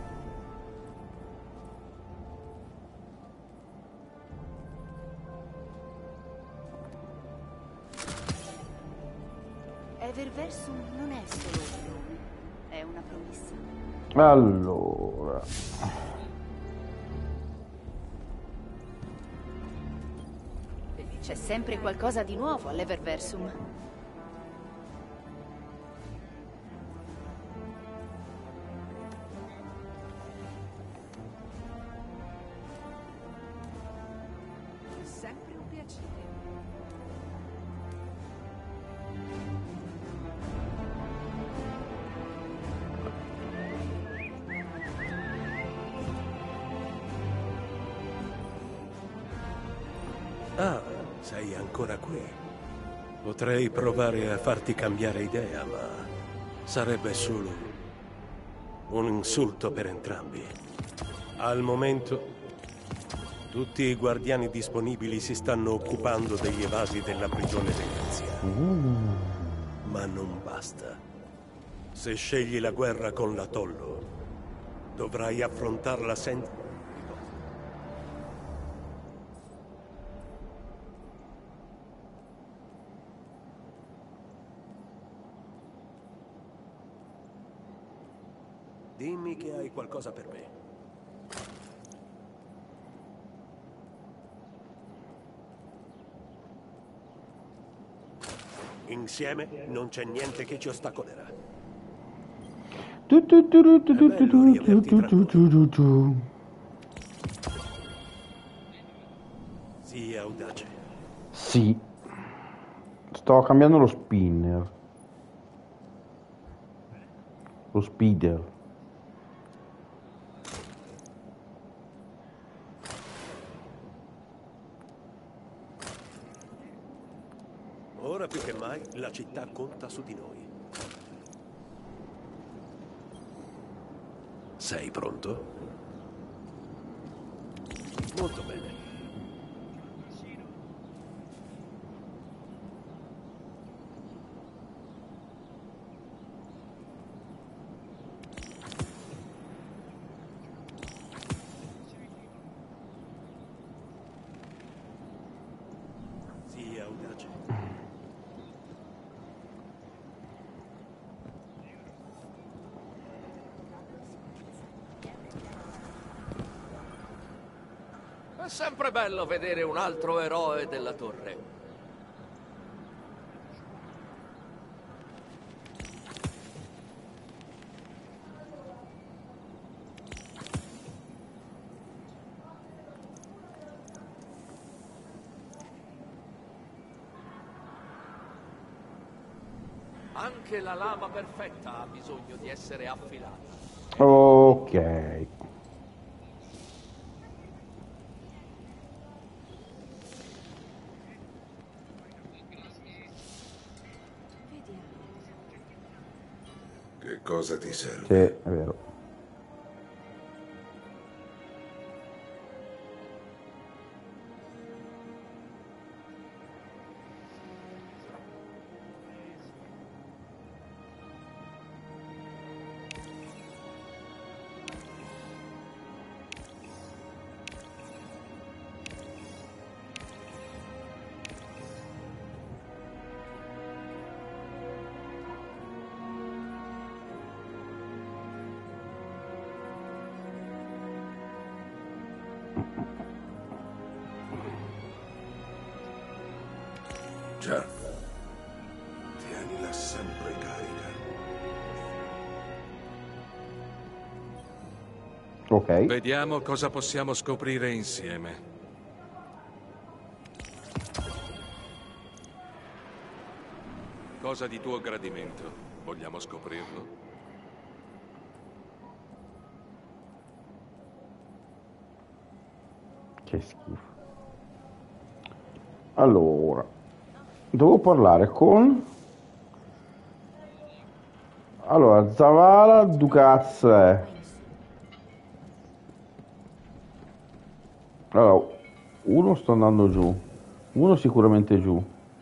Everversum non è solo un nome, è una promessa. Allora. C'è sempre qualcosa di nuovo all'Everversum. È sempre un piacere. Ah, sei ancora qui. Potrei provare a farti cambiare idea, ma sarebbe solo un insulto per entrambi. Al momento, tutti i guardiani disponibili si stanno occupando degli evasi della prigione degli anziani. Ma non basta. Se scegli la guerra con l'Atollo, dovrai affrontarla senza... Dimmi che hai qualcosa per me. Insieme non c'è niente che ci ostacolerà. Tu, tu, tu, tu, tu, tu, tu, tu, tu, tu, tu, tu, tu. Sii audace. Sì. Sto cambiando lo spinner. Lo speeder. Ora più che mai la città conta su di noi. Sei pronto? Molto bene. Sii audace. È sempre bello vedere un altro eroe della torre. Anche la lama perfetta ha bisogno di essere affilata. Ok. Che cosa ti serve? Sì, è vero. Già. Tienila sempre carica. Ok. Vediamo cosa possiamo scoprire insieme. Cosa di tuo gradimento? Vogliamo scoprirlo? Che schifo. Allora, devo parlare con... Allora, Zavala Dugaz è... Allora, uno sto andando giù, uno sicuramente giù.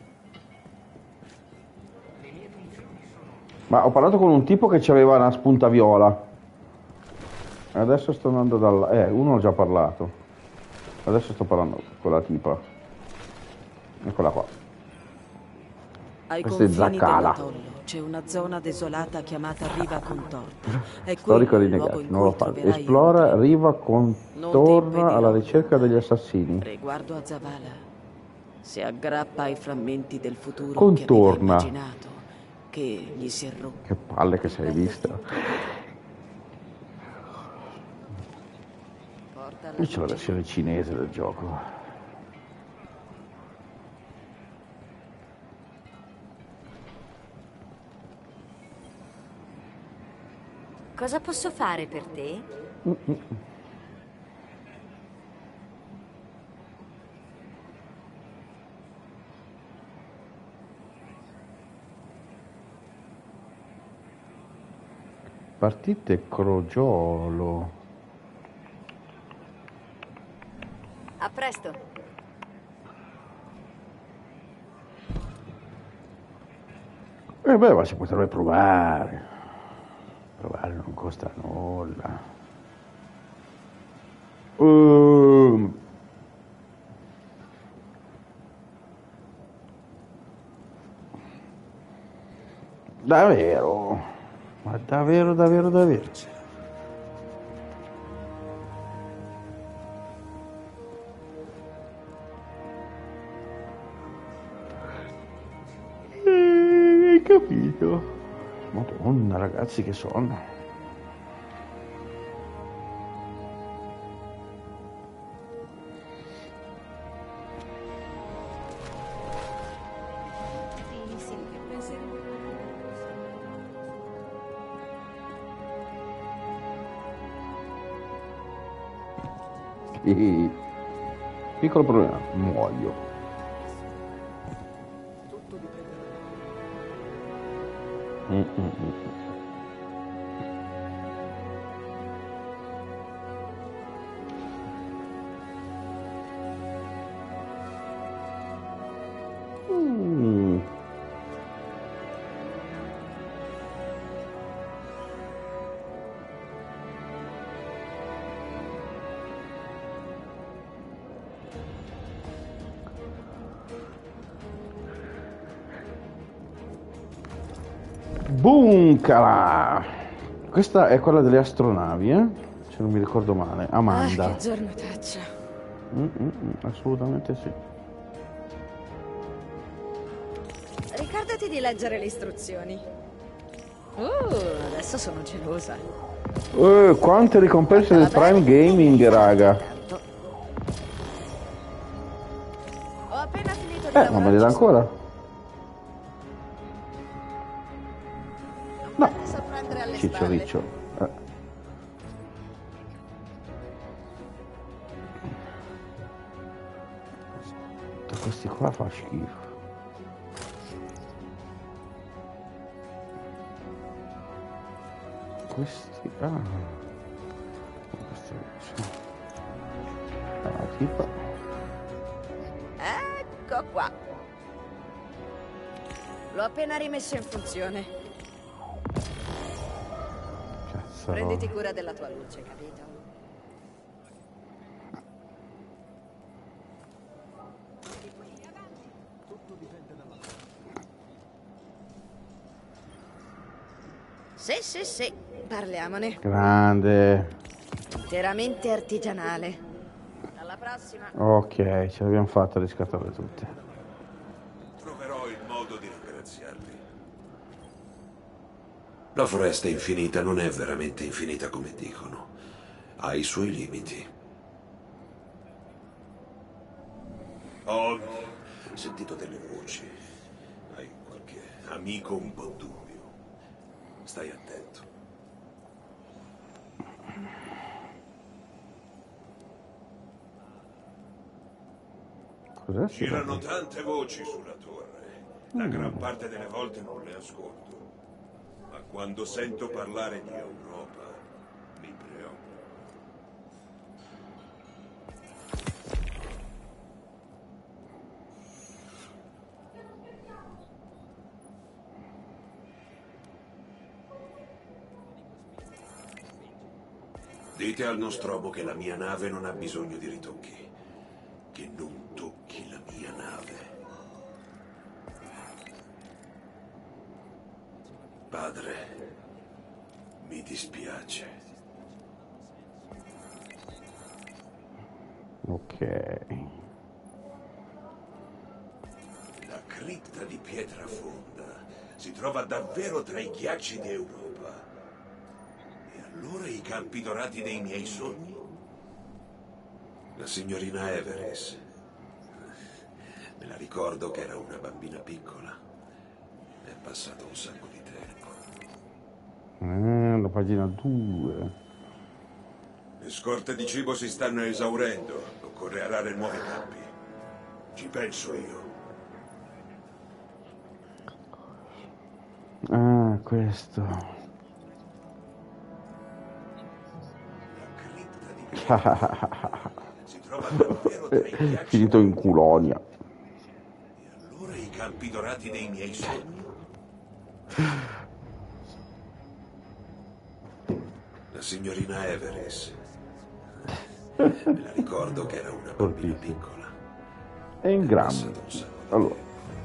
Ma ho parlato con un tipo che aveva una spunta viola. Adesso sto andando dalla... Eh, uno ho già parlato. Adesso sto parlando con la tipa. Eccola qua. Ai Questa è confini Zakala. dell'atollo c'è una zona desolata chiamata Riva Contorta. È Storico quello il rinnegato, luogo in non lo cui fa. troverai Esplora, un riva, Non ti contorna impedirò. alla ricerca degli assassini. Riguardo a Zavala, si aggrappa ai frammenti del futuro Contorna. che aveva immaginato, che gli si è rotto. Che palle che sei vista. Qui c'è la versione cinese del gioco. Cosa posso fare per te? Mm-mm. Partite crogiolo. A presto. Eh beh, ma si potrebbe provare. Provare non costa nulla. Um. Davvero? Ma davvero, davvero, davvero? Eh, hai capito? Madonna, ragazzi, che sonno. Sì, sì, che pensiero. Sì. Piccolo problema, muoio. Mm, mm, mm. Mm. Bunkala! Questa è quella delle astronavi, eh? Se non mi ricordo male. Amanda. Ah, che giornataccia. Mm, mm, mm, assolutamente sì. Ricordati di leggere le istruzioni. Uh, adesso sono gelosa. Eh, quante ricompense del Prime Gaming, raga. Ho appena finito di Eh, ma me le dà ancora? No. sorprendere alle Ciccio spalle. riccio. Eh. Questi qua fa schifo. Questi... Ah. Questi... Sì. Ah, tipo... Ecco qua. L'ho appena rimesso in funzione. Cazzo. Prenditi cura della tua luce, capito? Sì, sì, sì. Parliamone. Grande. Interamente artigianale. Alla prossima. Ok, ce l'abbiamo fatta a riscattarle tutte. Troverò La foresta infinita non è veramente infinita come dicono. Ha i suoi limiti. Ho sentito delle voci. Hai qualche amico un po' dubbio. Stai attento. Cos'è? Girano tante voci sulla torre. La gran parte delle volte non le ascolto. Ma quando sento parlare di Europa, mi preoccupo. Dite al Nostromo che la mia nave non ha bisogno di ritocchi. Che non tocchi la mia nave. Padre, mi dispiace. Ok. La cripta di Pietrafonda si trova davvero tra i ghiacci d'Europa. E allora i campi dorati dei miei sogni? La signorina Everest. Me la ricordo che era una bambina piccola. È passato un sacco di tempo. Eh, la pagina due. Le scorte di cibo si stanno esaurendo. Occorre arare nuovi campi. Ci penso io. Ah, questo. Si trova davvero tra i ghiacci. Finito in Culonia. E allora i campi dorati dei miei sogni? La signorina Everest. Me la ricordo che era una bambina piccola. È in grande. Allora.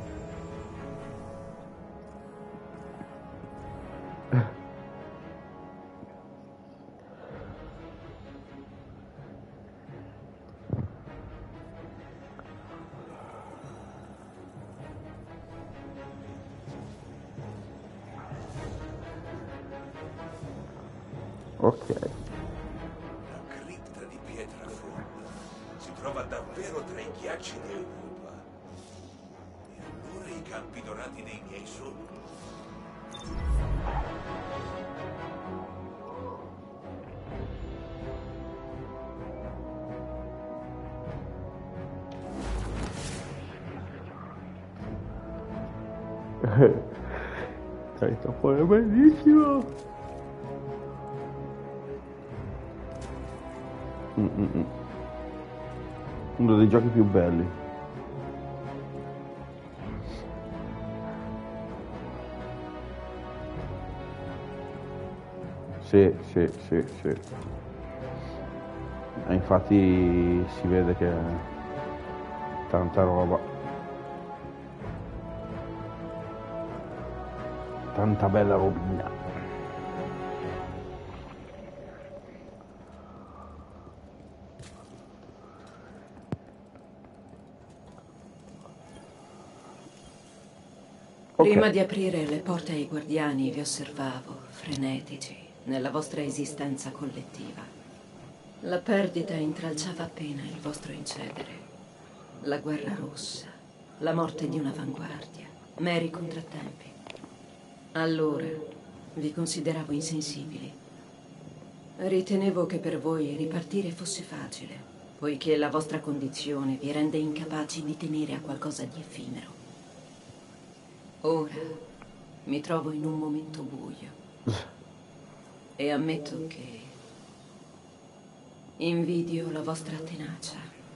Ok. La cripta di Pietrafonda si trova davvero tra i ghiacci d'Europa. E allora i campi dorati dei miei sogni? Dai, sta fuori bellissimo. Mm-mm. Uno dei giochi più belli. Sì, sì, sì, sì. E infatti si vede che è tanta roba. Tanta bella robina. Prima di aprire le porte ai guardiani vi osservavo, frenetici, nella vostra esistenza collettiva. La perdita intralciava appena il vostro incedere. La guerra rossa, la morte di un'avanguardia, meri contrattempi. Allora vi consideravo insensibili. Ritenevo che per voi ripartire fosse facile, poiché la vostra condizione vi rende incapaci di tenere a qualcosa di effimero. Ora mi trovo in un momento buio e ammetto che invidio la vostra tenacia.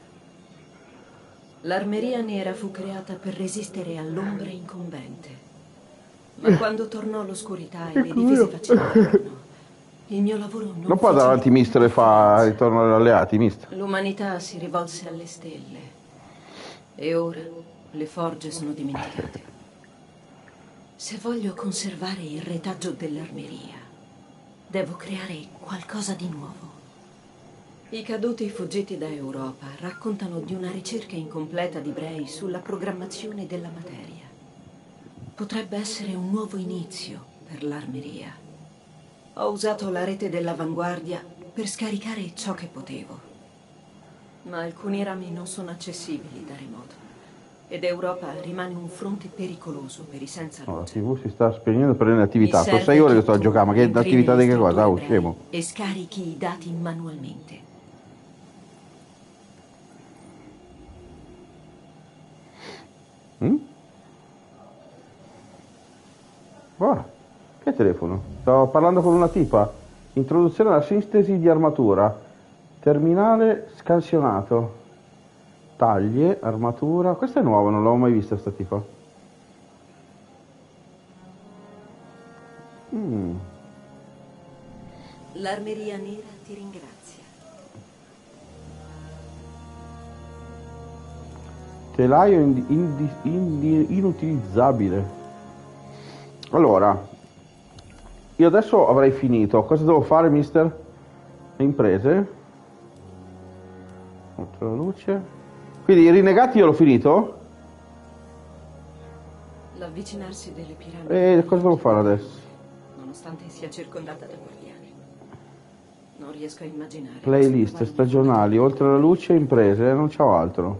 L'Armeria Nera fu creata per resistere all'ombra incombente, ma quando tornò l'oscurità e le divise vacillarono, il mio lavoro non Non può andare avanti mister e fa ritorno agli alleati, mister. L'umanità si rivolse alle stelle e ora le forge sono dimenticate. Se voglio conservare il retaggio dell'Armeria, devo creare qualcosa di nuovo. I caduti fuggiti da Europa raccontano di una ricerca incompleta di Bray sulla programmazione della materia. Potrebbe essere un nuovo inizio per l'Armeria. Ho usato la rete dell'avanguardia per scaricare ciò che potevo. Ma alcuni rami non sono accessibili da remoto. Ed Europa rimane un fronte pericoloso per i senza luce. No, la tivù si sta spegnendo per le attività. Mi Sono serve sei ore che che sto a tu giocare, ma che entri attività di nelle che cosa? strutture Oh, scemo. ebrei E scarichi i dati manualmente. Mm? Guarda, che telefono? Sto parlando con una tipa. Introduzione alla sintesi di armatura. Terminale scansionato. Taglie, armatura. Questa è nuova, non l'avevo mai vista sta tipa. Mm. L'Armeria Nera ti ringrazia. Telaio indi- indi- indi- inutilizzabile. Allora, io adesso avrei finito. Cosa devo fare, mister? Le imprese. Contro la luce. Quindi i rinnegati io l'ho finito? L'avvicinarsi delle piramidi. E cosa devo fare adesso? Nonostante sia circondata da guardiani. Non riesco a immaginare. Playlist stagionali, oltre la luce, imprese, non c'ho altro.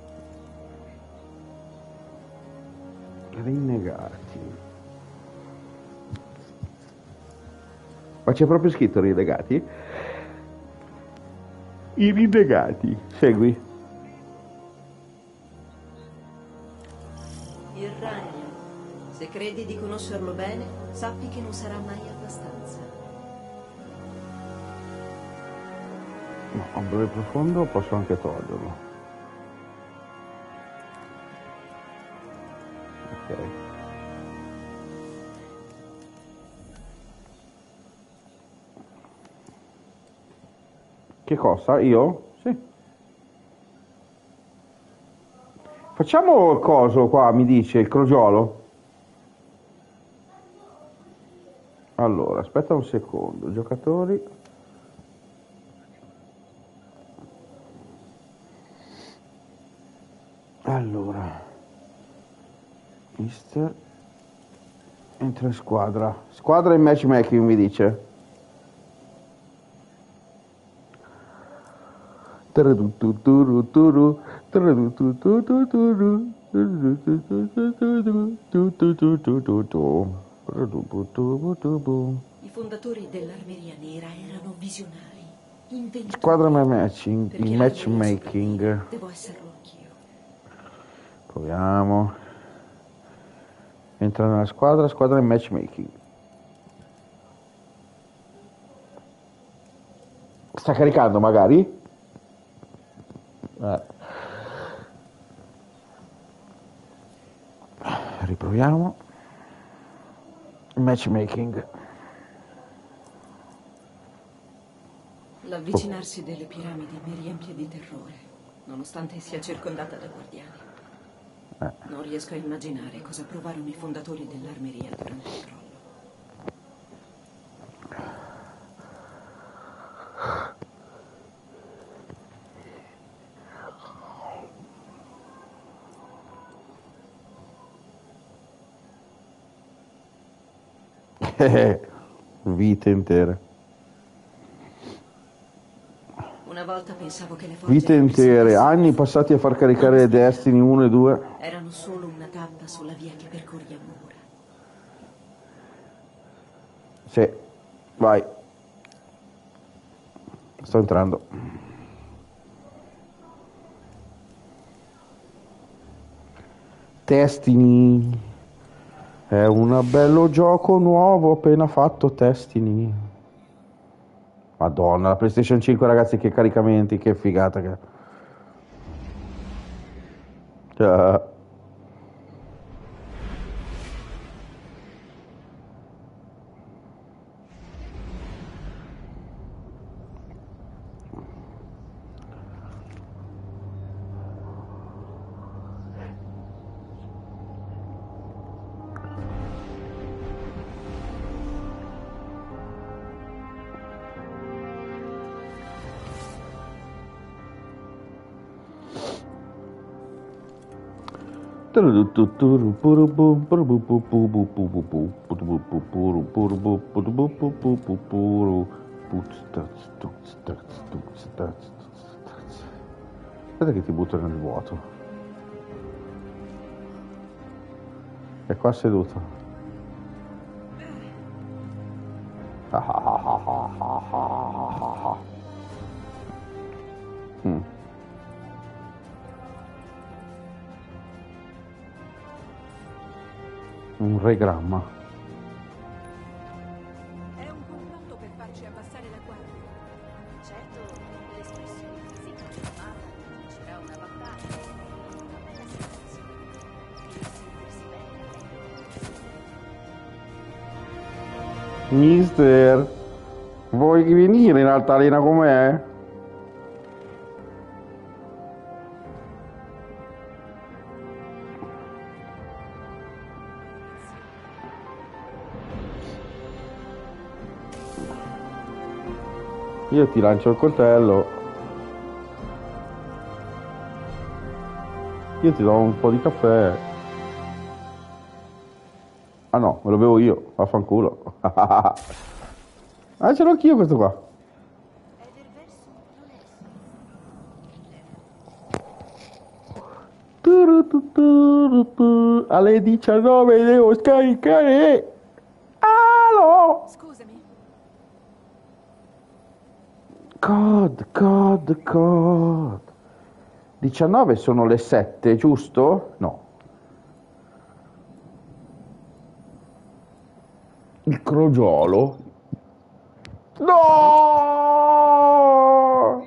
Rinnegati. Ma c'è proprio scritto rinnegati? I rinnegati. Segui. Il ragno. Se credi di conoscerlo bene, sappi che non sarà mai abbastanza. No, ombra profondo posso anche toglierlo. Ok. Che cosa? Io? Sì. Facciamo il coso qua, mi dice, il crogiolo. Allora, aspetta un secondo, giocatori. Allora, mister, entra in squadra. Squadra in matchmaking mi dice. I fondatori dell'Armeria Nera erano visionari, inventori. Squadra matching, in matchmaking. Devo esserlo anch'io. Proviamo. Entra nella squadra, squadra in matchmaking. Sta caricando magari? Eh. Riproviamo. Matchmaking. L'avvicinarsi delle piramidi mi riempie di terrore, nonostante sia circondata da guardiani. Eh. Non riesco a immaginare cosa provarono i fondatori dell'Armeria durante il crollo. Vite intere. Una volta pensavo che le forze Vite intere, anni passati a far caricare Destiny uno e due. erano solo una tappa sulla via che percorriamo ora. Sì, vai. Sto entrando. Destiny. È un bello gioco nuovo appena fatto, Destiny. Madonna, la PlayStation cinque, ragazzi, che caricamenti, che figata che... Cioè... Aspetta che ti butto nel vuoto. È qua seduto. Mm. Un regramma. È un complotto per farci abbassare la guardia. Certo, l'espressione fisica fermata vincerà una battaglia. Una bella sensazione. Il sentirsi bene. Mister, vuoi venire in altalena con me? Io ti lancio il coltello. Io ti do un po' di caffè. Ah no, me lo bevo io, vaffanculo. Ah, ce l'ho anch'io questo qua. Alle diciannove devo scaricare. Alo! Scusami. God, God, God. diciannove sono le sette, giusto? No. Il crogiolo. No!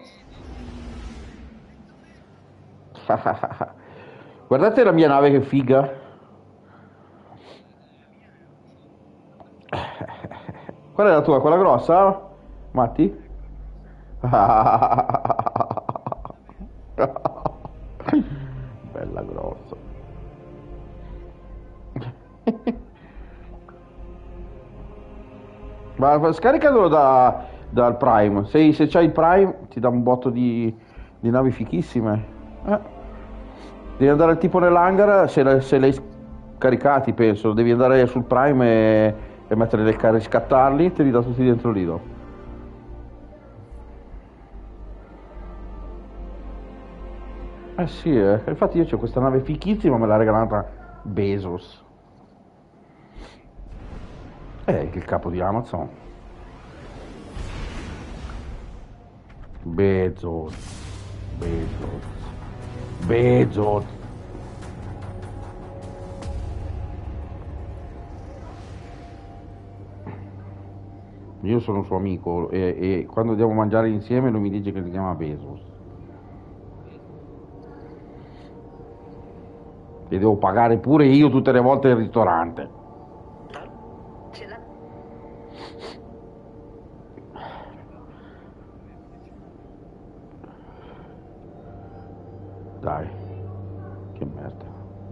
Guardate la mia nave che figa. Qual è la tua? Quella grossa? Matti? Bella grossa. Ma scaricatelo da, dal Prime. Se, se c'hai il Prime ti dà un botto di, di navi fichissime. Eh. Devi andare tipo nell'hangar, se, se l'hai scaricati penso, devi andare sul Prime e, e mettere le carri, scattarli e te li dà tutti dentro lì dopo. Eh sì, eh. Infatti io c'ho questa nave fichissima, me l'ha regalata Bezos. È il capo di Amazon. Bezos. Bezos. Bezos. Io sono suo amico e, e quando andiamo a mangiare insieme lui mi dice che si chiama Bezos. E devo pagare pure io tutte le volte il ristorante. Dai, che merda.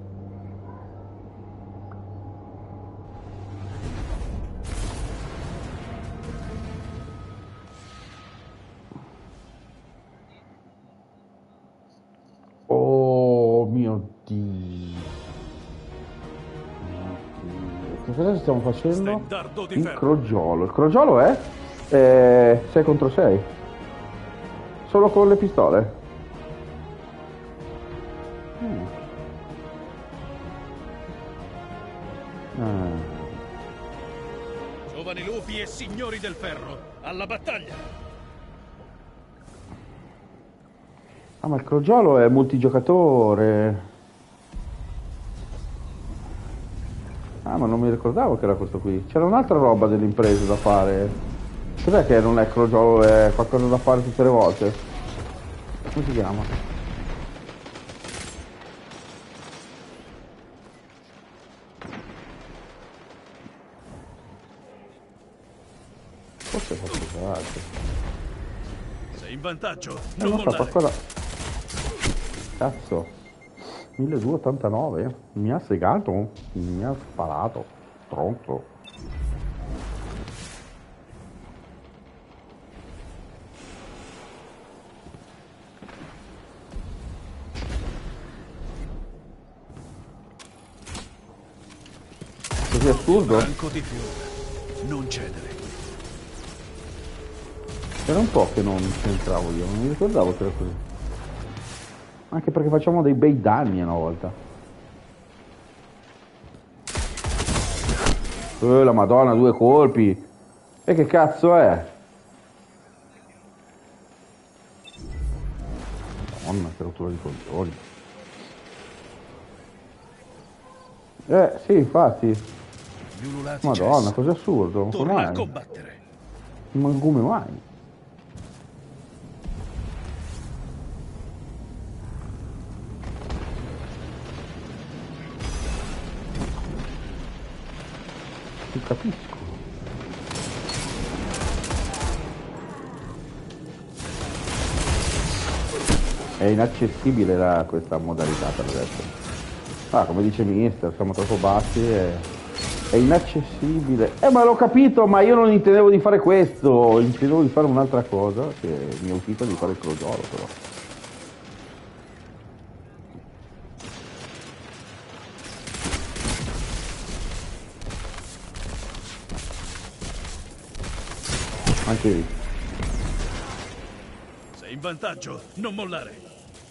Oh mio Dio. Che cosa stiamo facendo? Il crogiolo. Il crogiolo è eh, sei contro sei. Solo con le pistole. Mm. Ah. Giovani lupi e signori del ferro, alla battaglia! Ah, ma il crogiolo è multigiocatore. Ah, ma non mi ricordavo che era questo qui. C'era un'altra roba dell'impresa da fare. Cos'è che non è crogiolo, è qualcosa da fare tutte le volte? Come si chiama? Forse è qualcos'altro. Sei in vantaggio, Eh, non non so, mollare. qualcosa... Cazzo. milleduecentoottantanove? Mi ha segato? Mi ha sparato. Tronco. così assurdo. Franco di fiore, non cedere. Era un po' che non c'entravo io, non mi ricordavo che era così. Anche perché facciamo dei bei danni una volta. Eh, la madonna, due colpi. E che cazzo è? Madonna, che rottura di controlli. Eh, sì, infatti. Madonna, cos'è assurdo? Torna a combattere. Ma come mai? Non capisco. È inaccessibile la, questa modalità per adesso. Ah, come dice Mister, siamo troppo bassi e... è inaccessibile. Eh, ma l'ho capito, ma io non intendevo di fare questo, intendevo di fare un'altra cosa che mi è uscita di fare il crogiolo, però. Anche lì. Sei in vantaggio, non mollare.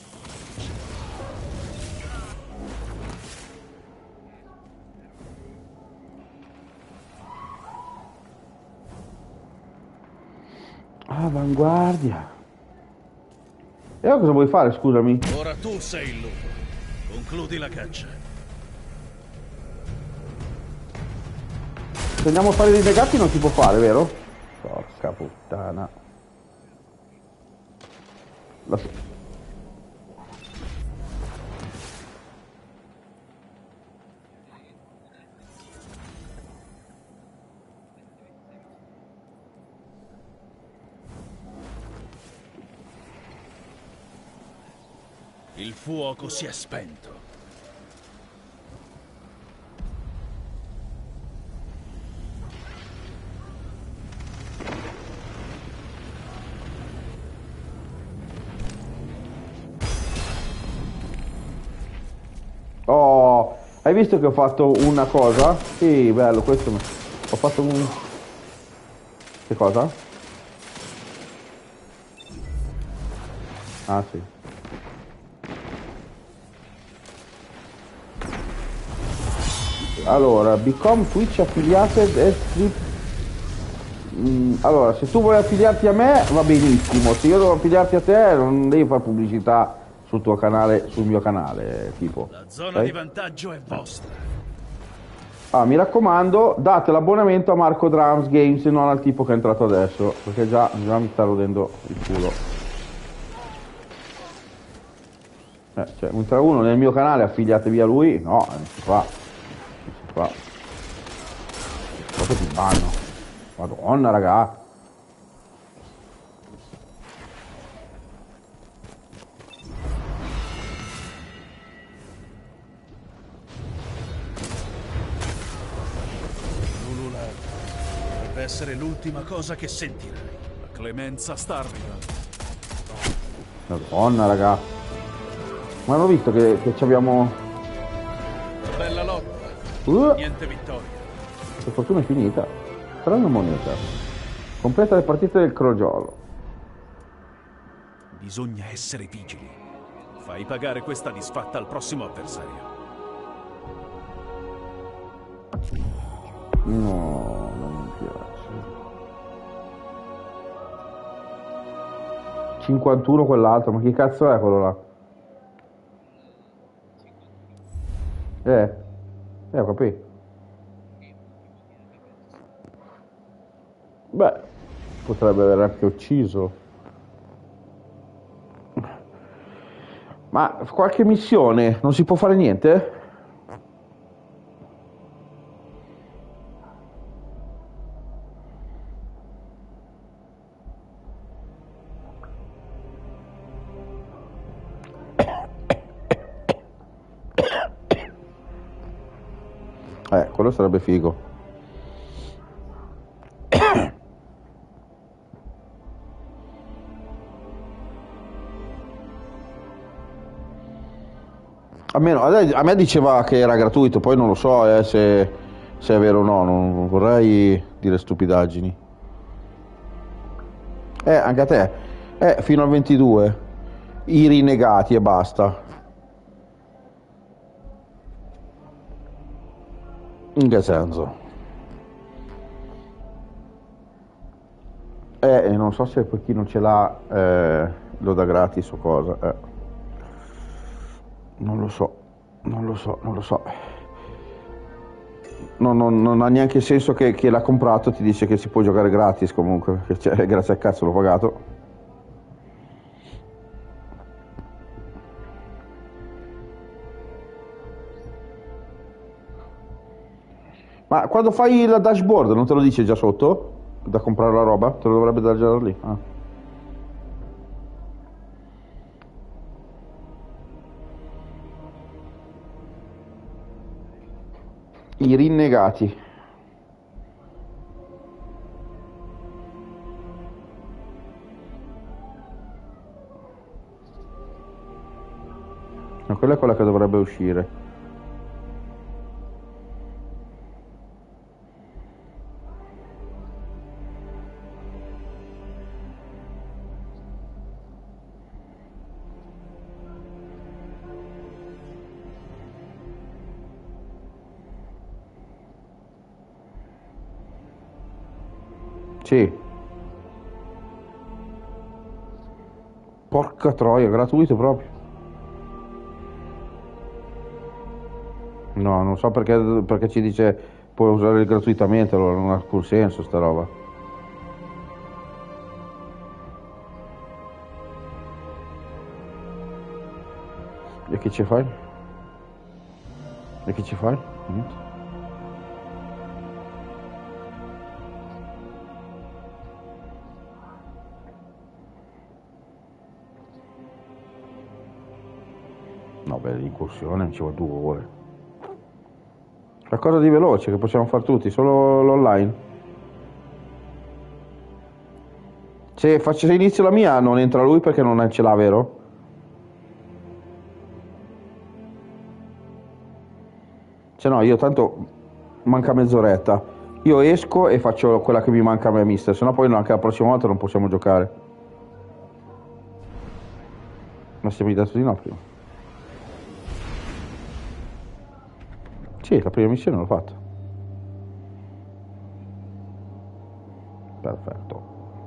Avanguardia. E ora cosa vuoi fare, scusami? Ora tu sei il lupo. Concludi la caccia. Se andiamo a fare dei negati non si può fare, vero? Porca puttana. La... Il fuoco si è spento. Oh, hai visto che ho fatto una cosa? Sì, bello, questo mi... ho fatto un... Che cosa? Ah, sì. Allora, become Twitch affiliated e strip. Mm, allora, se tu vuoi affiliarti a me va benissimo, se io devo affiliarti a te non devi fare pubblicità sul tuo canale, sul mio canale, tipo. La zona okay? di vantaggio è vostra. Ah, mi raccomando, date l'abbonamento a Marco Drums Games e non al tipo che è entrato adesso, perché già, già mi sta rodendo il culo. Eh, cioè, entra uno nel mio canale, affiliatevi a lui, no, non si fa. Qua. Cosa ti fanno? Madonna, raga. Ulula dovrebbe essere l'ultima cosa che sentirai. La clemenza sta arrivando. Madonna, raga. Ma hanno visto che, che ci abbiamo... Bella lotta. Uh. Niente vittoria. Per fortuna è finita. Però una moneta. Completa le partite del crogiolo. Bisogna essere vigili. Fai pagare questa disfatta al prossimo avversario. No, non mi piace. cinquantuno quell'altro, ma chi cazzo è quello là? Eh, eh, ho capito. Beh, potrebbe aver anche ucciso. Ma qualche missione, non si può fare niente? Eh, quello sarebbe figo. Almeno a me diceva che era gratuito, poi non lo so eh, se Se è vero o no, non vorrei dire stupidaggini. Eh, anche a te. Eh, fino al ventidue. I rinnegati e basta. In che senso? Eh, non so se per chi non ce l'ha eh, lo dà gratis o cosa. Eh. Non lo so, non lo so, non lo so. Non, non, non ha neanche senso che, che l'ha comprato ti dice che si può giocare gratis comunque, che cioè, grazie al cazzo l'ho pagato. Ma quando fai la dashboard non te lo dice già sotto? Da comprare la roba? Te lo dovrebbe dare già lì. Ah. I rinnegati. Ma quella è quella che dovrebbe uscire. Sì. Porca troia, gratuito proprio. No, non so perché, perché ci dice puoi usare gratuitamente, allora non ha alcun senso sta roba. E che ci fai? E che ci fai? Niente. No, beh, l'incursione ci vuole due ore. Qualcosa di veloce che possiamo fare tutti, solo l'online. Se faccio inizio la mia non entra lui perché non ce l'ha, vero? Se no, io tanto manca mezz'oretta. Io esco e faccio quella che mi manca a me, mister. Se no poi anche la prossima volta non possiamo giocare. Ma se mi hai detto di no prima. Sì, la prima missione l'ho fatta. Perfetto.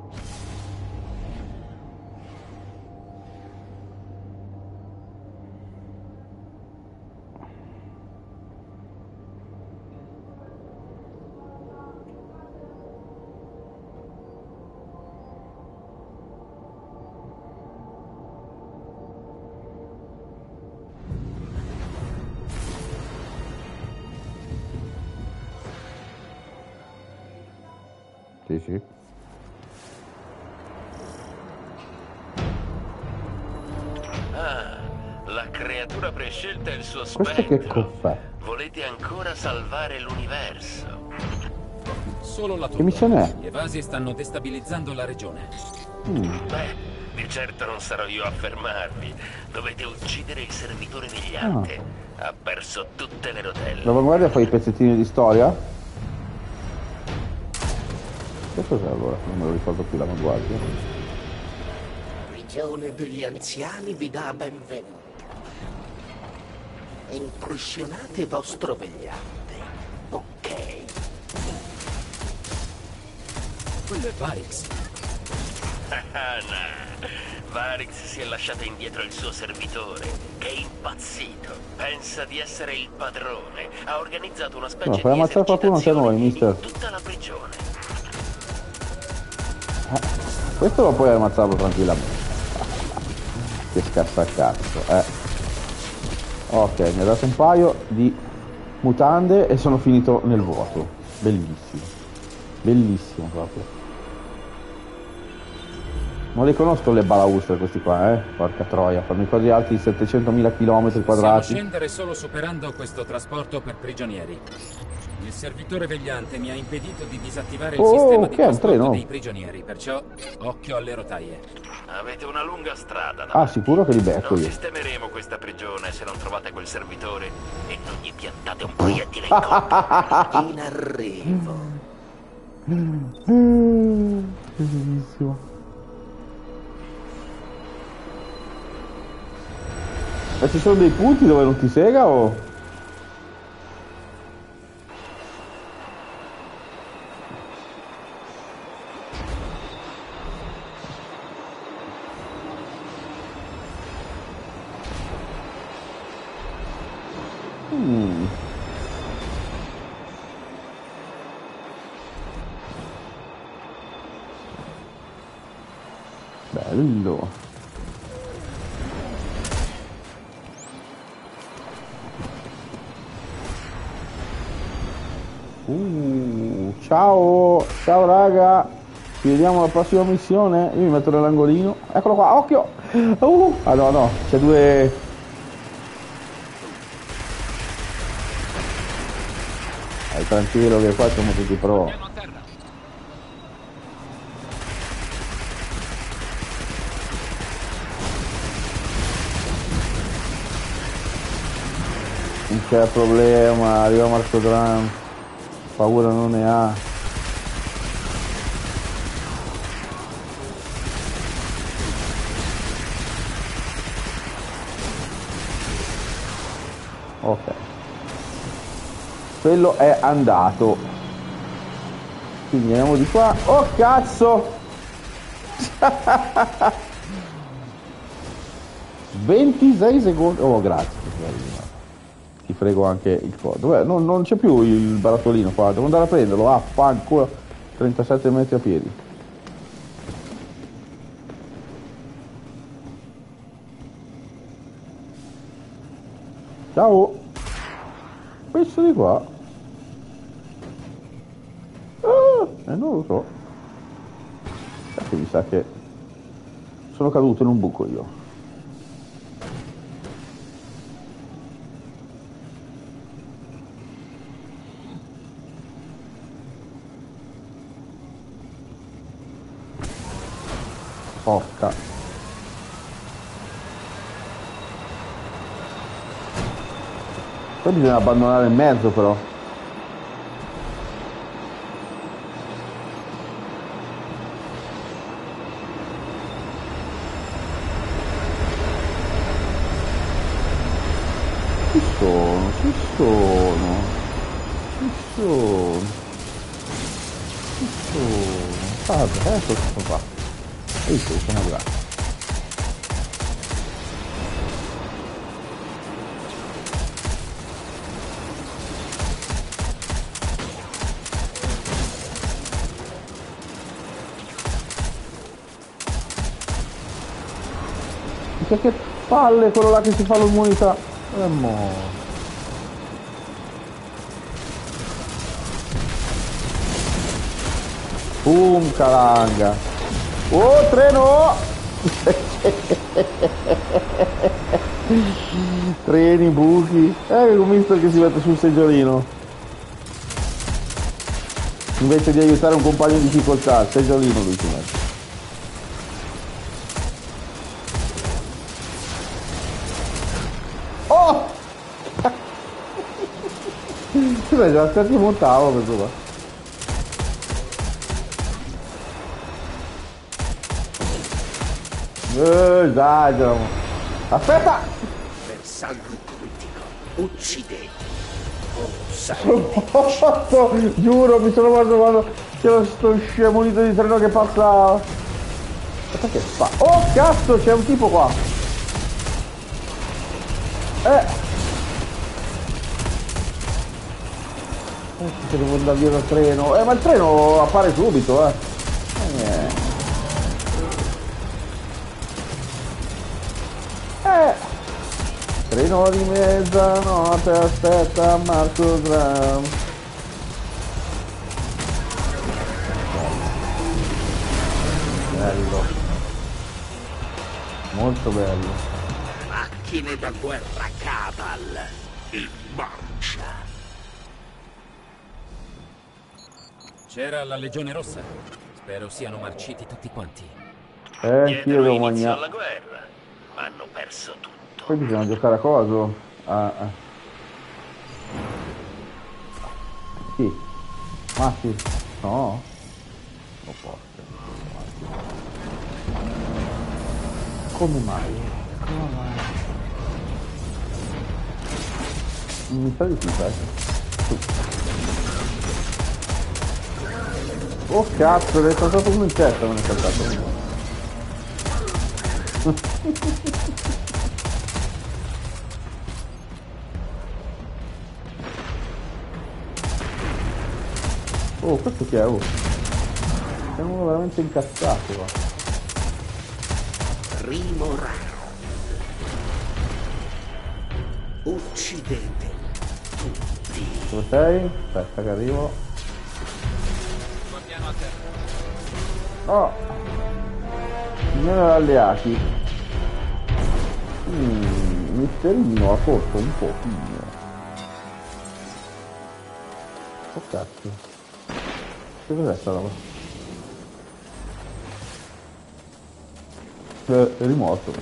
Sì, sì. Ah, la creatura prescelta e il suo Questo spettro. che cos'è? Volete ancora salvare l'universo? Solo la tua. Che missione è? Gli evasi stanno destabilizzando la regione. Mm. Beh, di certo non sarò io a fermarvi. Dovete uccidere il servitore vegliante. Ah. Ha perso tutte le rotelle. L'avanguardia fa i pezzettini di storia? Che cos'è allora? Non me lo ricordo più l'avanguardia. Prigione degli anziani vi dà benvenuto. Impressionate vostro vegliante. Ok. Quello è Varix. Ah, no. Varix si è lasciato indietro il suo servitore, che è impazzito. Pensa di essere il padrone. Ha organizzato una specie No, di fai ammazzare qualcuno anche a noi, mister. in tutta la prigione. Eh, questo lo puoi ammazzarlo tranquillamente. Che scassa il cazzo, eh. Ok, mi ha dato un paio di mutande e sono finito nel vuoto. Bellissimo. Bellissimo proprio. Non li conosco le balaustre questi qua, eh. Porca troia, fanno i cosi alti di settecentomila chilometri quadrati. Possiamo scendere solo superando questo trasporto per prigionieri. Il servitore vegliante mi ha impedito di disattivare il Oh, sistema di che è un trasporto treno? dei prigionieri, perciò occhio alle rotaie. Avete una lunga strada da Ah, sicuro che li becco Non io. sistemeremo questa prigione se non trovate quel servitore e non gli piantate un proiettile in corpo. In arrivo. Bellissimo. Ma ci sono dei punti dove non ti sega o? Mm. Bello. Uh, ciao, ciao raga, ci vediamo alla prossima missione. Io mi metto nell'angolino. Eccolo qua, occhio. Uh, ah no no, c'è due. Dai, tranquillo che qua siamo tutti pro. Non c'è problema, arriva Marco Dram, paura non ne ha. Ok. Quello è andato. Quindi andiamo di qua. Oh cazzo! ventisei secondi. Oh grazie. Ti frego anche il codo. Dov'è? Non, non c'è più il barattolino qua, devo andare a prenderlo. Ah, fanculo. trentasette metri a piedi. Ciao. Questo di qua. Ah, eh, non lo so. Perché mi sa che sono caduto in un buco io. Porca. Poi bisogna abbandonare in mezzo però. Ci sono, ci sono. Ci sono. Ci sono. Ah, ecco questo qua. E sì, sono grazie. Che, che palle quello là che si fa l'immunità. E mo. Boom calanga. Oh, treno! Treni, buchi. Eh, un mister che si mette sul seggiolino. Invece di aiutare un compagno in difficoltà, il seggiolino lui si mette. Oh! Scusa, già aspetta che montavo questo qua. Eh, dai, dai. Aspetta! Bersaglio critico. Uccidete. Oh, giuro, mi sono guardato quando c'era sto scemunito di treno che passava. Aspetta che fa? Oh, cazzo, c'è un tipo qua. Eh. Eh, che devo andare via dal treno. Eh, ma il treno appare subito, eh. Eh. Eh. Treno di mezzanotte, aspetta Marco Dram. Bello. Molto bello. Macchine da guerra Cabal. In marcia. C'era la Legione Rossa. Spero siano marciti tutti quanti. Eh, anch'io Diedero devo inizio mangiare. alla guerra, ma hanno perso tutto. Poi bisogna giocare a coso. Ah, ah. Sì. Ma sì. No. Non posso. Come mai? Come mai? Mi sa di sì, sai. Oh cazzo, l'hai saltato uno in testa, non è saltato uno. Oh, questo chi è? Oh. Siamo veramente incazzati qua. Primo raro. Uccidete tutti. Dove sei? Aspetta che arrivo. Guardiamo a terra. Oh! Signori alleati. Mm, misterino ha corso un pochino. Oh cazzo. Che cos'è sta roba? Eh, è rimorso.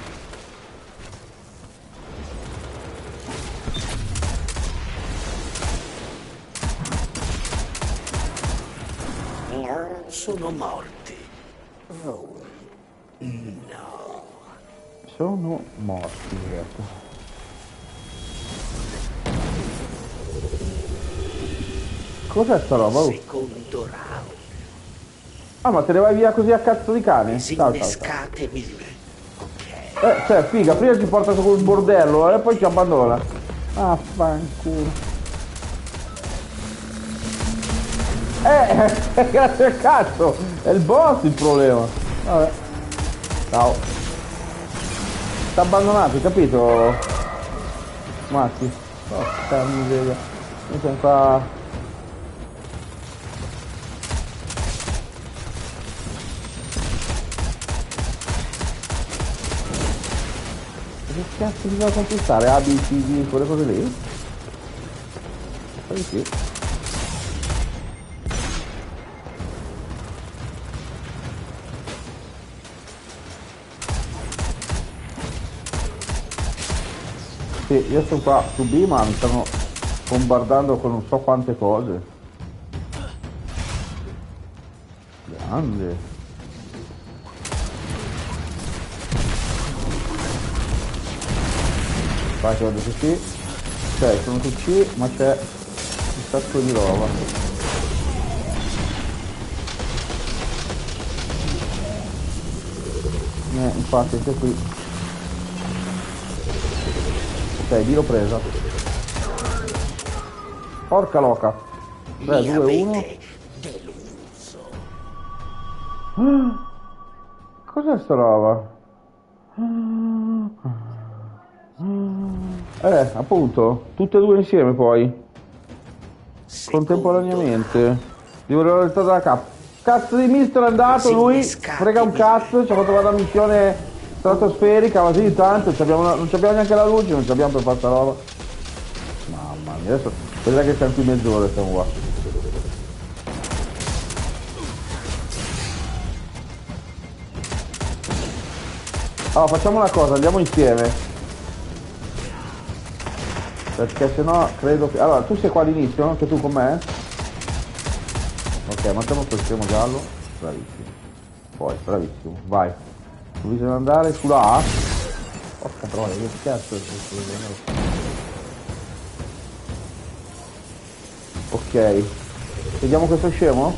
Sono morti. Oh, no. Sono morti, in realtà. Cos'è sta roba? Oh. Secondo round. Ah, ma te ne vai via così a cazzo di cane? Ciao, ciao, ciao. Disinnescate mille. Eh, cioè, figa, prima ci porta su quel bordello e poi ci abbandona. Ah, fanculo. Eh, grazie al cazzo! È il boss il problema. Vabbè. Ciao. T'ha abbandonato, hai capito? Matti. Porca miseria. Io sono qua. Che cazzo bisogna conquistare? A, B, C, D, quelle cose lì? Poi sì. Sì, io sono qua su B, ma mi stanno bombardando con non so quante cose. Grande. Vai che vado su C. Ok, sono su C, ma c'è un sacco di roba. Eh, infatti anche qui. Ok, D l'ho presa. Porca loca. tre, due, uno. Cos'è sta roba? Eh, appunto, tutte e due insieme poi. Contemporaneamente. Devo rivoltare dalla capo. Cazzo di mister è andato lui, frega un cazzo, ci ha fatto la missione stratosferica, ma sì, tanto abbiamo, non abbiamo neanche la luce, non abbiamo per fare sta roba. Mamma mia, adesso vedrai che siamo qui mezz'ora, stiamo qua. Allora, facciamo una cosa, andiamo insieme. Perché sennò credo che... Allora, tu sei qua all'inizio, anche tu con me? Ok, mettiamo quel schermo giallo. Bravissimo. Poi, bravissimo, vai. Bisogna andare sulla A. Porca troia, che cazzo è questo? Ok. Vediamo questo scemo?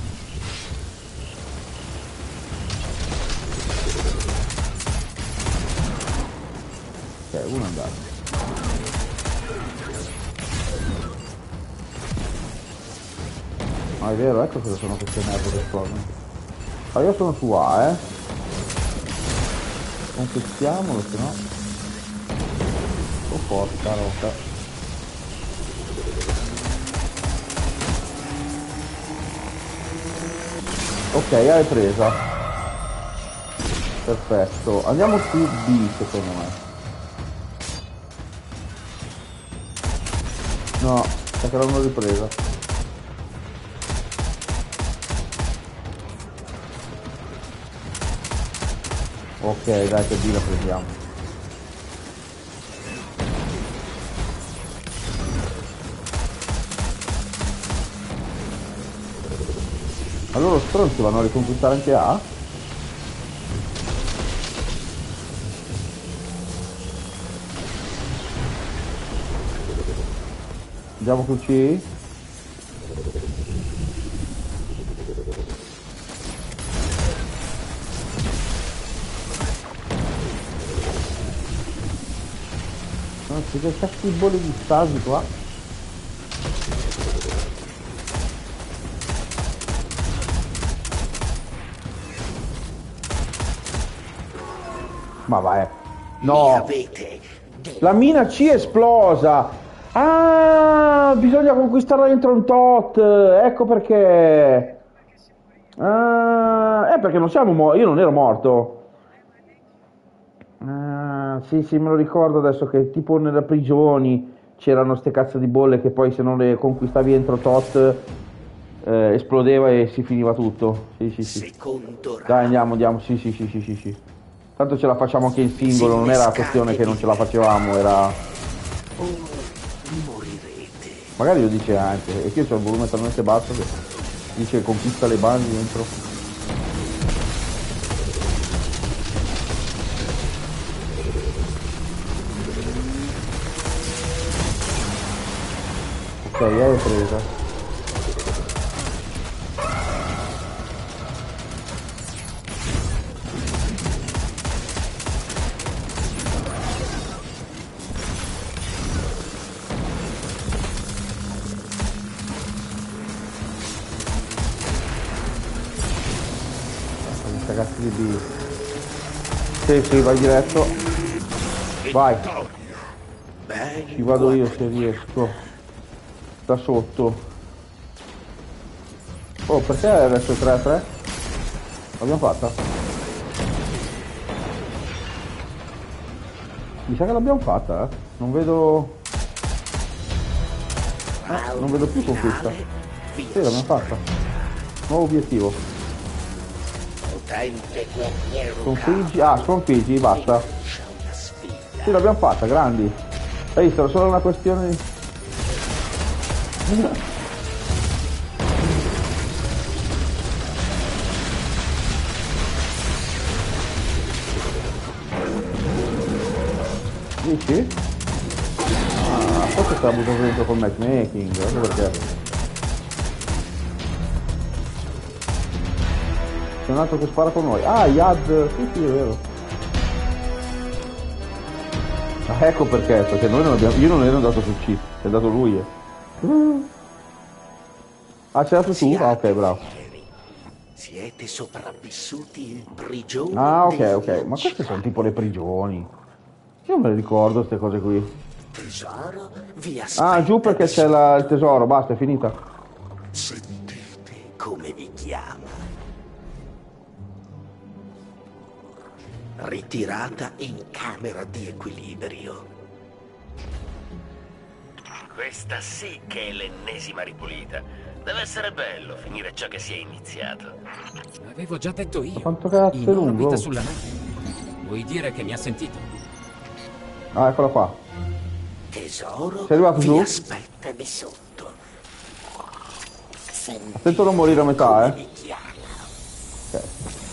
Ok, uno è andato. Ah, è vero, ecco cosa sono queste merda che esplodono. Ah, io sono su A, eh. Conquistiamolo, se no. Oh, porca roca. Ok, hai presa. Perfetto. Andiamo su B, secondo me. No, perché l'hanno ripresa. Ok, dai che B la prendiamo. Allora stronzi vanno a riconquistare anche A? Andiamo con C? Che cazzo di bolle di stasi qua? Ma vai. No! La mina C è esplosa! Ah! Bisogna conquistarla dentro un tot! Ecco perché! Ah, è perché non siamo morti. Io non ero morto. Ah, sì, sì, me lo ricordo adesso che tipo nelle prigioni c'erano ste cazzo di bolle che poi se non le conquistavi entro tot eh, esplodeva e si finiva tutto. Sì, sì, sì. Dai, andiamo, andiamo. Sì, sì, sì, sì, sì, sì. Tanto ce la facciamo anche in singolo, non era questione che non ce la facevamo, era... Magari lo dice anche, e che io c'ho il volume talmente basso che dice che conquista le bandi dentro. Ok, hai presa. Ragazzi di B. Sì, sì, vai diretto. Vai. Ci vado io se riesco. Da sotto. Oh, perché adesso tre a tre? L'abbiamo fatta? Mi sa che l'abbiamo fatta, eh. Non vedo... Eh, non vedo più conquista. Sì, l'abbiamo fatta. Nuovo obiettivo. Sconfiggi... Ah, sconfiggi, basta. Sì, l'abbiamo fatta, grandi. Hai visto, solo una questione di... Dici? Ah, forse stava buttando dentro col matchmaking, ecco perché. C'è un altro che spara con noi. Ah, Yad, sì sì, è vero. Ah, ecco perché, perché noi non abbiamo. Io non ero andato su C, è andato lui. Eh. Ah, c'è dato tu? Ah, ok, bravo. Siete sopravvissuti in prigione. Ah, ok, ok. Ma queste sono tipo le prigioni. Io non me le ricordo queste cose qui. Tesoro, vi aspetta. Ah, giù perché c'è la... il tesoro, basta, è finita. Sentite come vi chiama. Ritirata in camera di equilibrio. Questa sì che è l'ennesima ripulita. Deve essere bello finire ciò che si è iniziato. L'avevo già detto io. Quanto cazzo è In lungo? orbita sulla nave. Vuoi dire che mi ha sentito? Ah, eccola qua. Tesoro, sei arrivato vi giù? aspetta di sotto. Attento a non morire a metà, eh. Ok.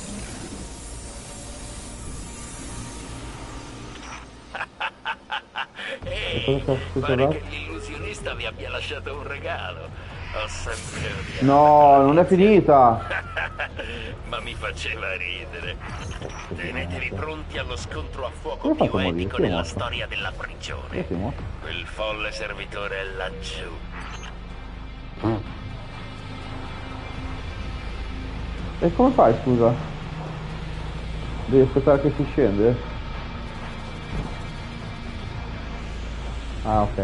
Ehi, pare che l'illusionista vi abbia lasciato un regalo. Ho sempre odiato. No, non è finita. Ma mi faceva ridere. Tenetevi pronti allo scontro a fuoco Come ha più fatto a morire? epico Chi è nella morto? storia della prigione. Chi è morto? Quel folle servitore è laggiù. E come fai, scusa? Devi aspettare che si scende? Ah, ok.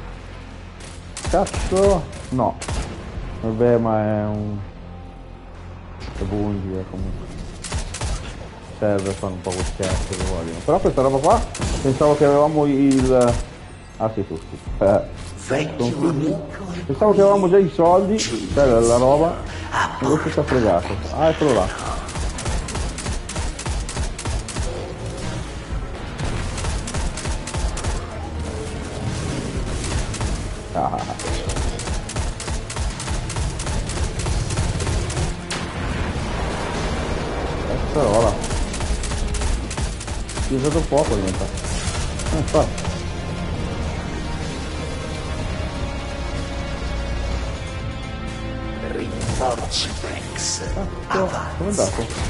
Cazzo! No. Vabbè, ma è un... è bungie, comunque. Serve fare un po' quel scherzo che vogliono. Però questa roba qua, pensavo che avevamo il... Ah sì, tutti. Eh. Pensavo che avevamo già i soldi, cioè la, la roba, invece ci ha fregato. Ah, eccolo là. Ah. Cazzarola. È usato poco diventa. Eh, infatti. Rinforzi Rex. Ah, come è andato?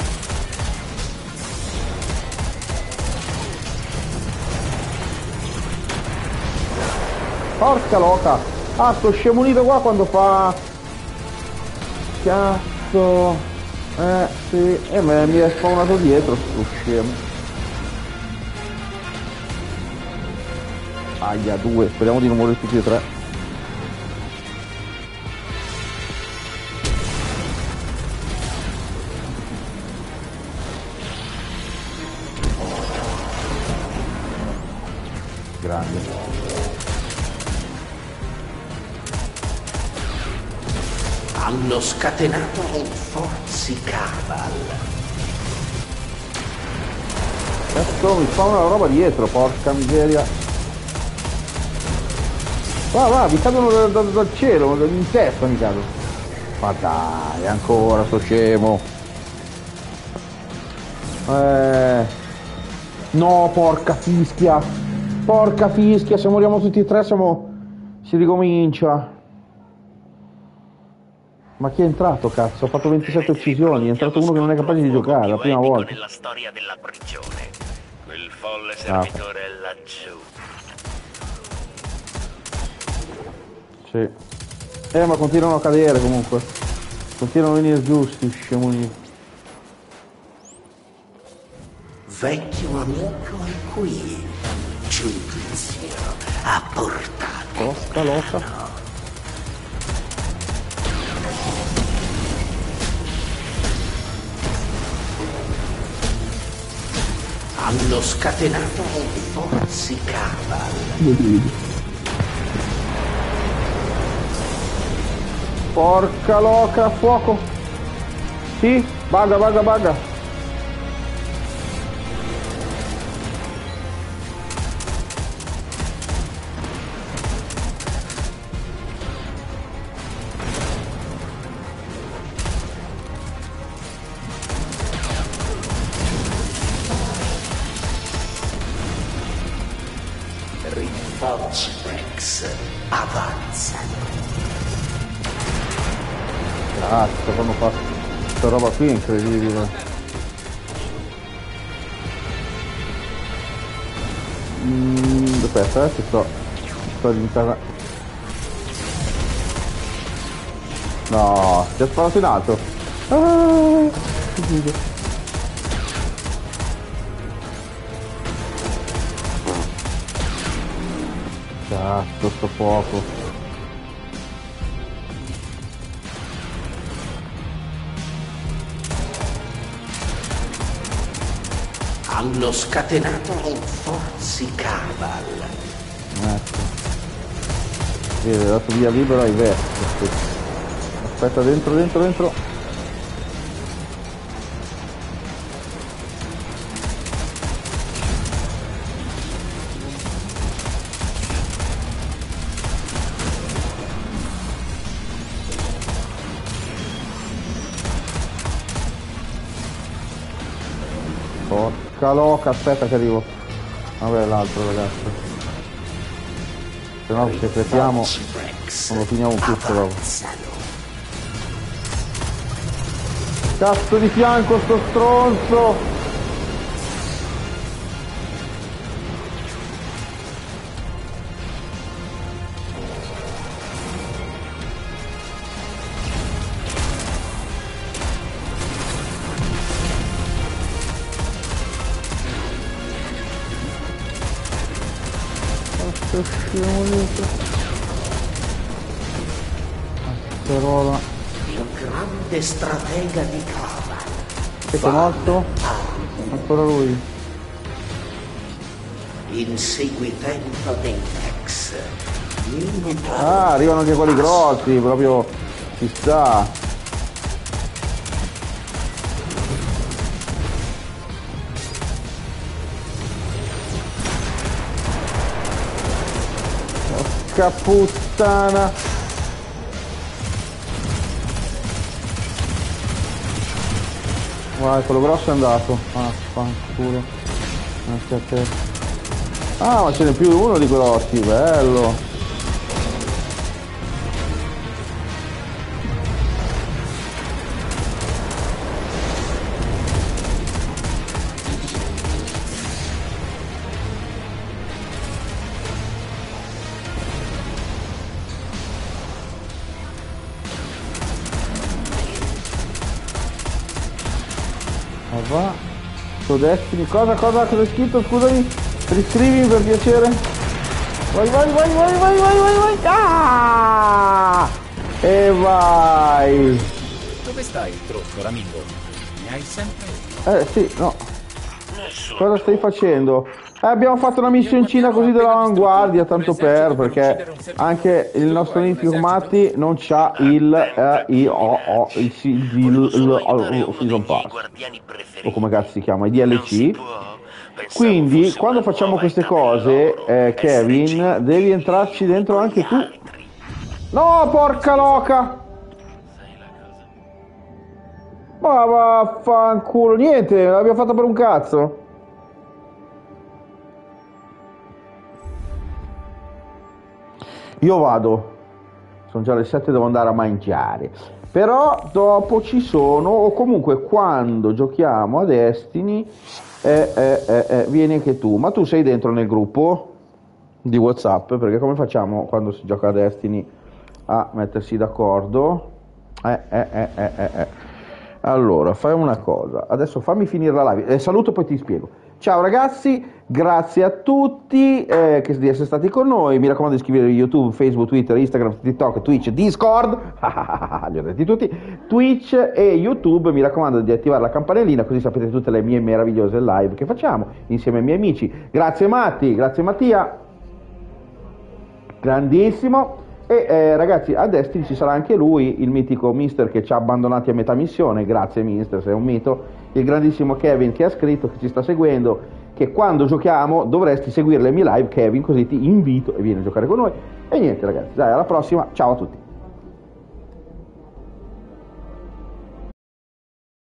Porca loca! Ah, sto scemunito qua quando fa... Cazzo! Eh, sì, e me mi è spawnato dietro sto scemo. Aia, due, speriamo di non morire tutti e tre. Grande. Hanno scatenato rinforzi Caval. Cazzo, mi fa una roba dietro, porca miseria. Va, va, mi cadono da, da, dal cielo, in testa mi cadono. Ma dai, ancora sto scemo. Eh... No, porca fischia. Porca fischia, se moriamo tutti e tre siamo... si ricomincia. Ma chi è entrato, cazzo? Ho fatto ventisette uccisioni, è entrato uno che non è capace di giocare, la prima volta. Nella storia della prigione. Quel folle servitore è laggiù. Sì. Eh, ma continuano a cadere comunque. Continuano a venire giusti, scemoni. Vecchio amico è qui. Giudizio a portata. Porca loca. Hanno scatenato rinforzi Caval. Porca loca, fuoco. Sì, baga, baga, baga. Rinforzi Rex avanzano. Cazzo, quando fa questa roba qui è incredibile. Mm, aspetta, eh, ci sto. Ci sto diventando. No, ti ha sparato in alto. Ah, che figo. Cazzo, sto fuoco. Hanno scatenato rinforzi Caval. Ecco. Vedi, ho dato via libero ai vertici. Aspetta, dentro, dentro, dentro. Porca loca, aspetta che arrivo. Vabbè, l'altro ragazzo. Se no ci cretiamo, non lo finiamo più però. Cazzo di fianco sto stronzo! Cazzarola. Il grande stratega di Caval. Che è morto? Ancora lui. Inseguimento dei Rex. Ah, arrivano anche quelli grossi, proprio ci sta. Porca puttana. Vai, quello grosso è andato. Ah, fanculo. Ah, ma ce n'è più uno di grossi, bello. Va su Destiny, cosa cosa cosa hai scritto, scusami, riscrivimi per piacere. Vai vai vai vai vai vai vai vai ah! E vai. Dove stai il tronco, Ramingo? Ne hai sempre? Eh sì, no. Cosa stai facendo? Eh, abbiamo fatto una missioncina così dell'avanguardia, tanto per, perché anche il nostro nemico Matti non c'ha il eh, i, oh, oh, il Season Pass, o come cazzo si chiama, i D L C. Quindi quando facciamo queste cose, eh, Kevin, devi entrarci dentro anche tu. No, porca loca! Ma vaffanculo, niente, l'abbiamo fatta per un cazzo. Io vado, sono già le sette, devo andare a mangiare, però dopo ci sono, o comunque quando giochiamo a Destiny, eh, eh, eh, eh, vieni anche tu, ma tu sei dentro nel gruppo di WhatsApp, perché come facciamo quando si gioca a Destiny a mettersi d'accordo? Eh, eh, eh, eh, eh, eh. Allora, fai una cosa, adesso fammi finire la live, eh, saluto poi ti spiego. Ciao ragazzi, grazie a tutti eh, che di essere stati con noi, mi raccomando di iscrivervi a YouTube, Facebook, Twitter, Instagram, TikTok, Twitch, Discord, li ho detti tutti, Twitch e YouTube, mi raccomando di attivare la campanellina così sapete tutte le mie meravigliose live che facciamo insieme ai miei amici. Grazie Matti, grazie Mattia, grandissimo. E eh, ragazzi, a Destiny ci sarà anche lui, il mitico Mister che ci ha abbandonati a metà missione, grazie Mister, sei un mito, il grandissimo Kevin che ha scritto, che ci sta seguendo, che quando giochiamo dovresti seguire le mie live, Kevin, così ti invito e vieni a giocare con noi. E niente ragazzi, dai, alla prossima, ciao a tutti.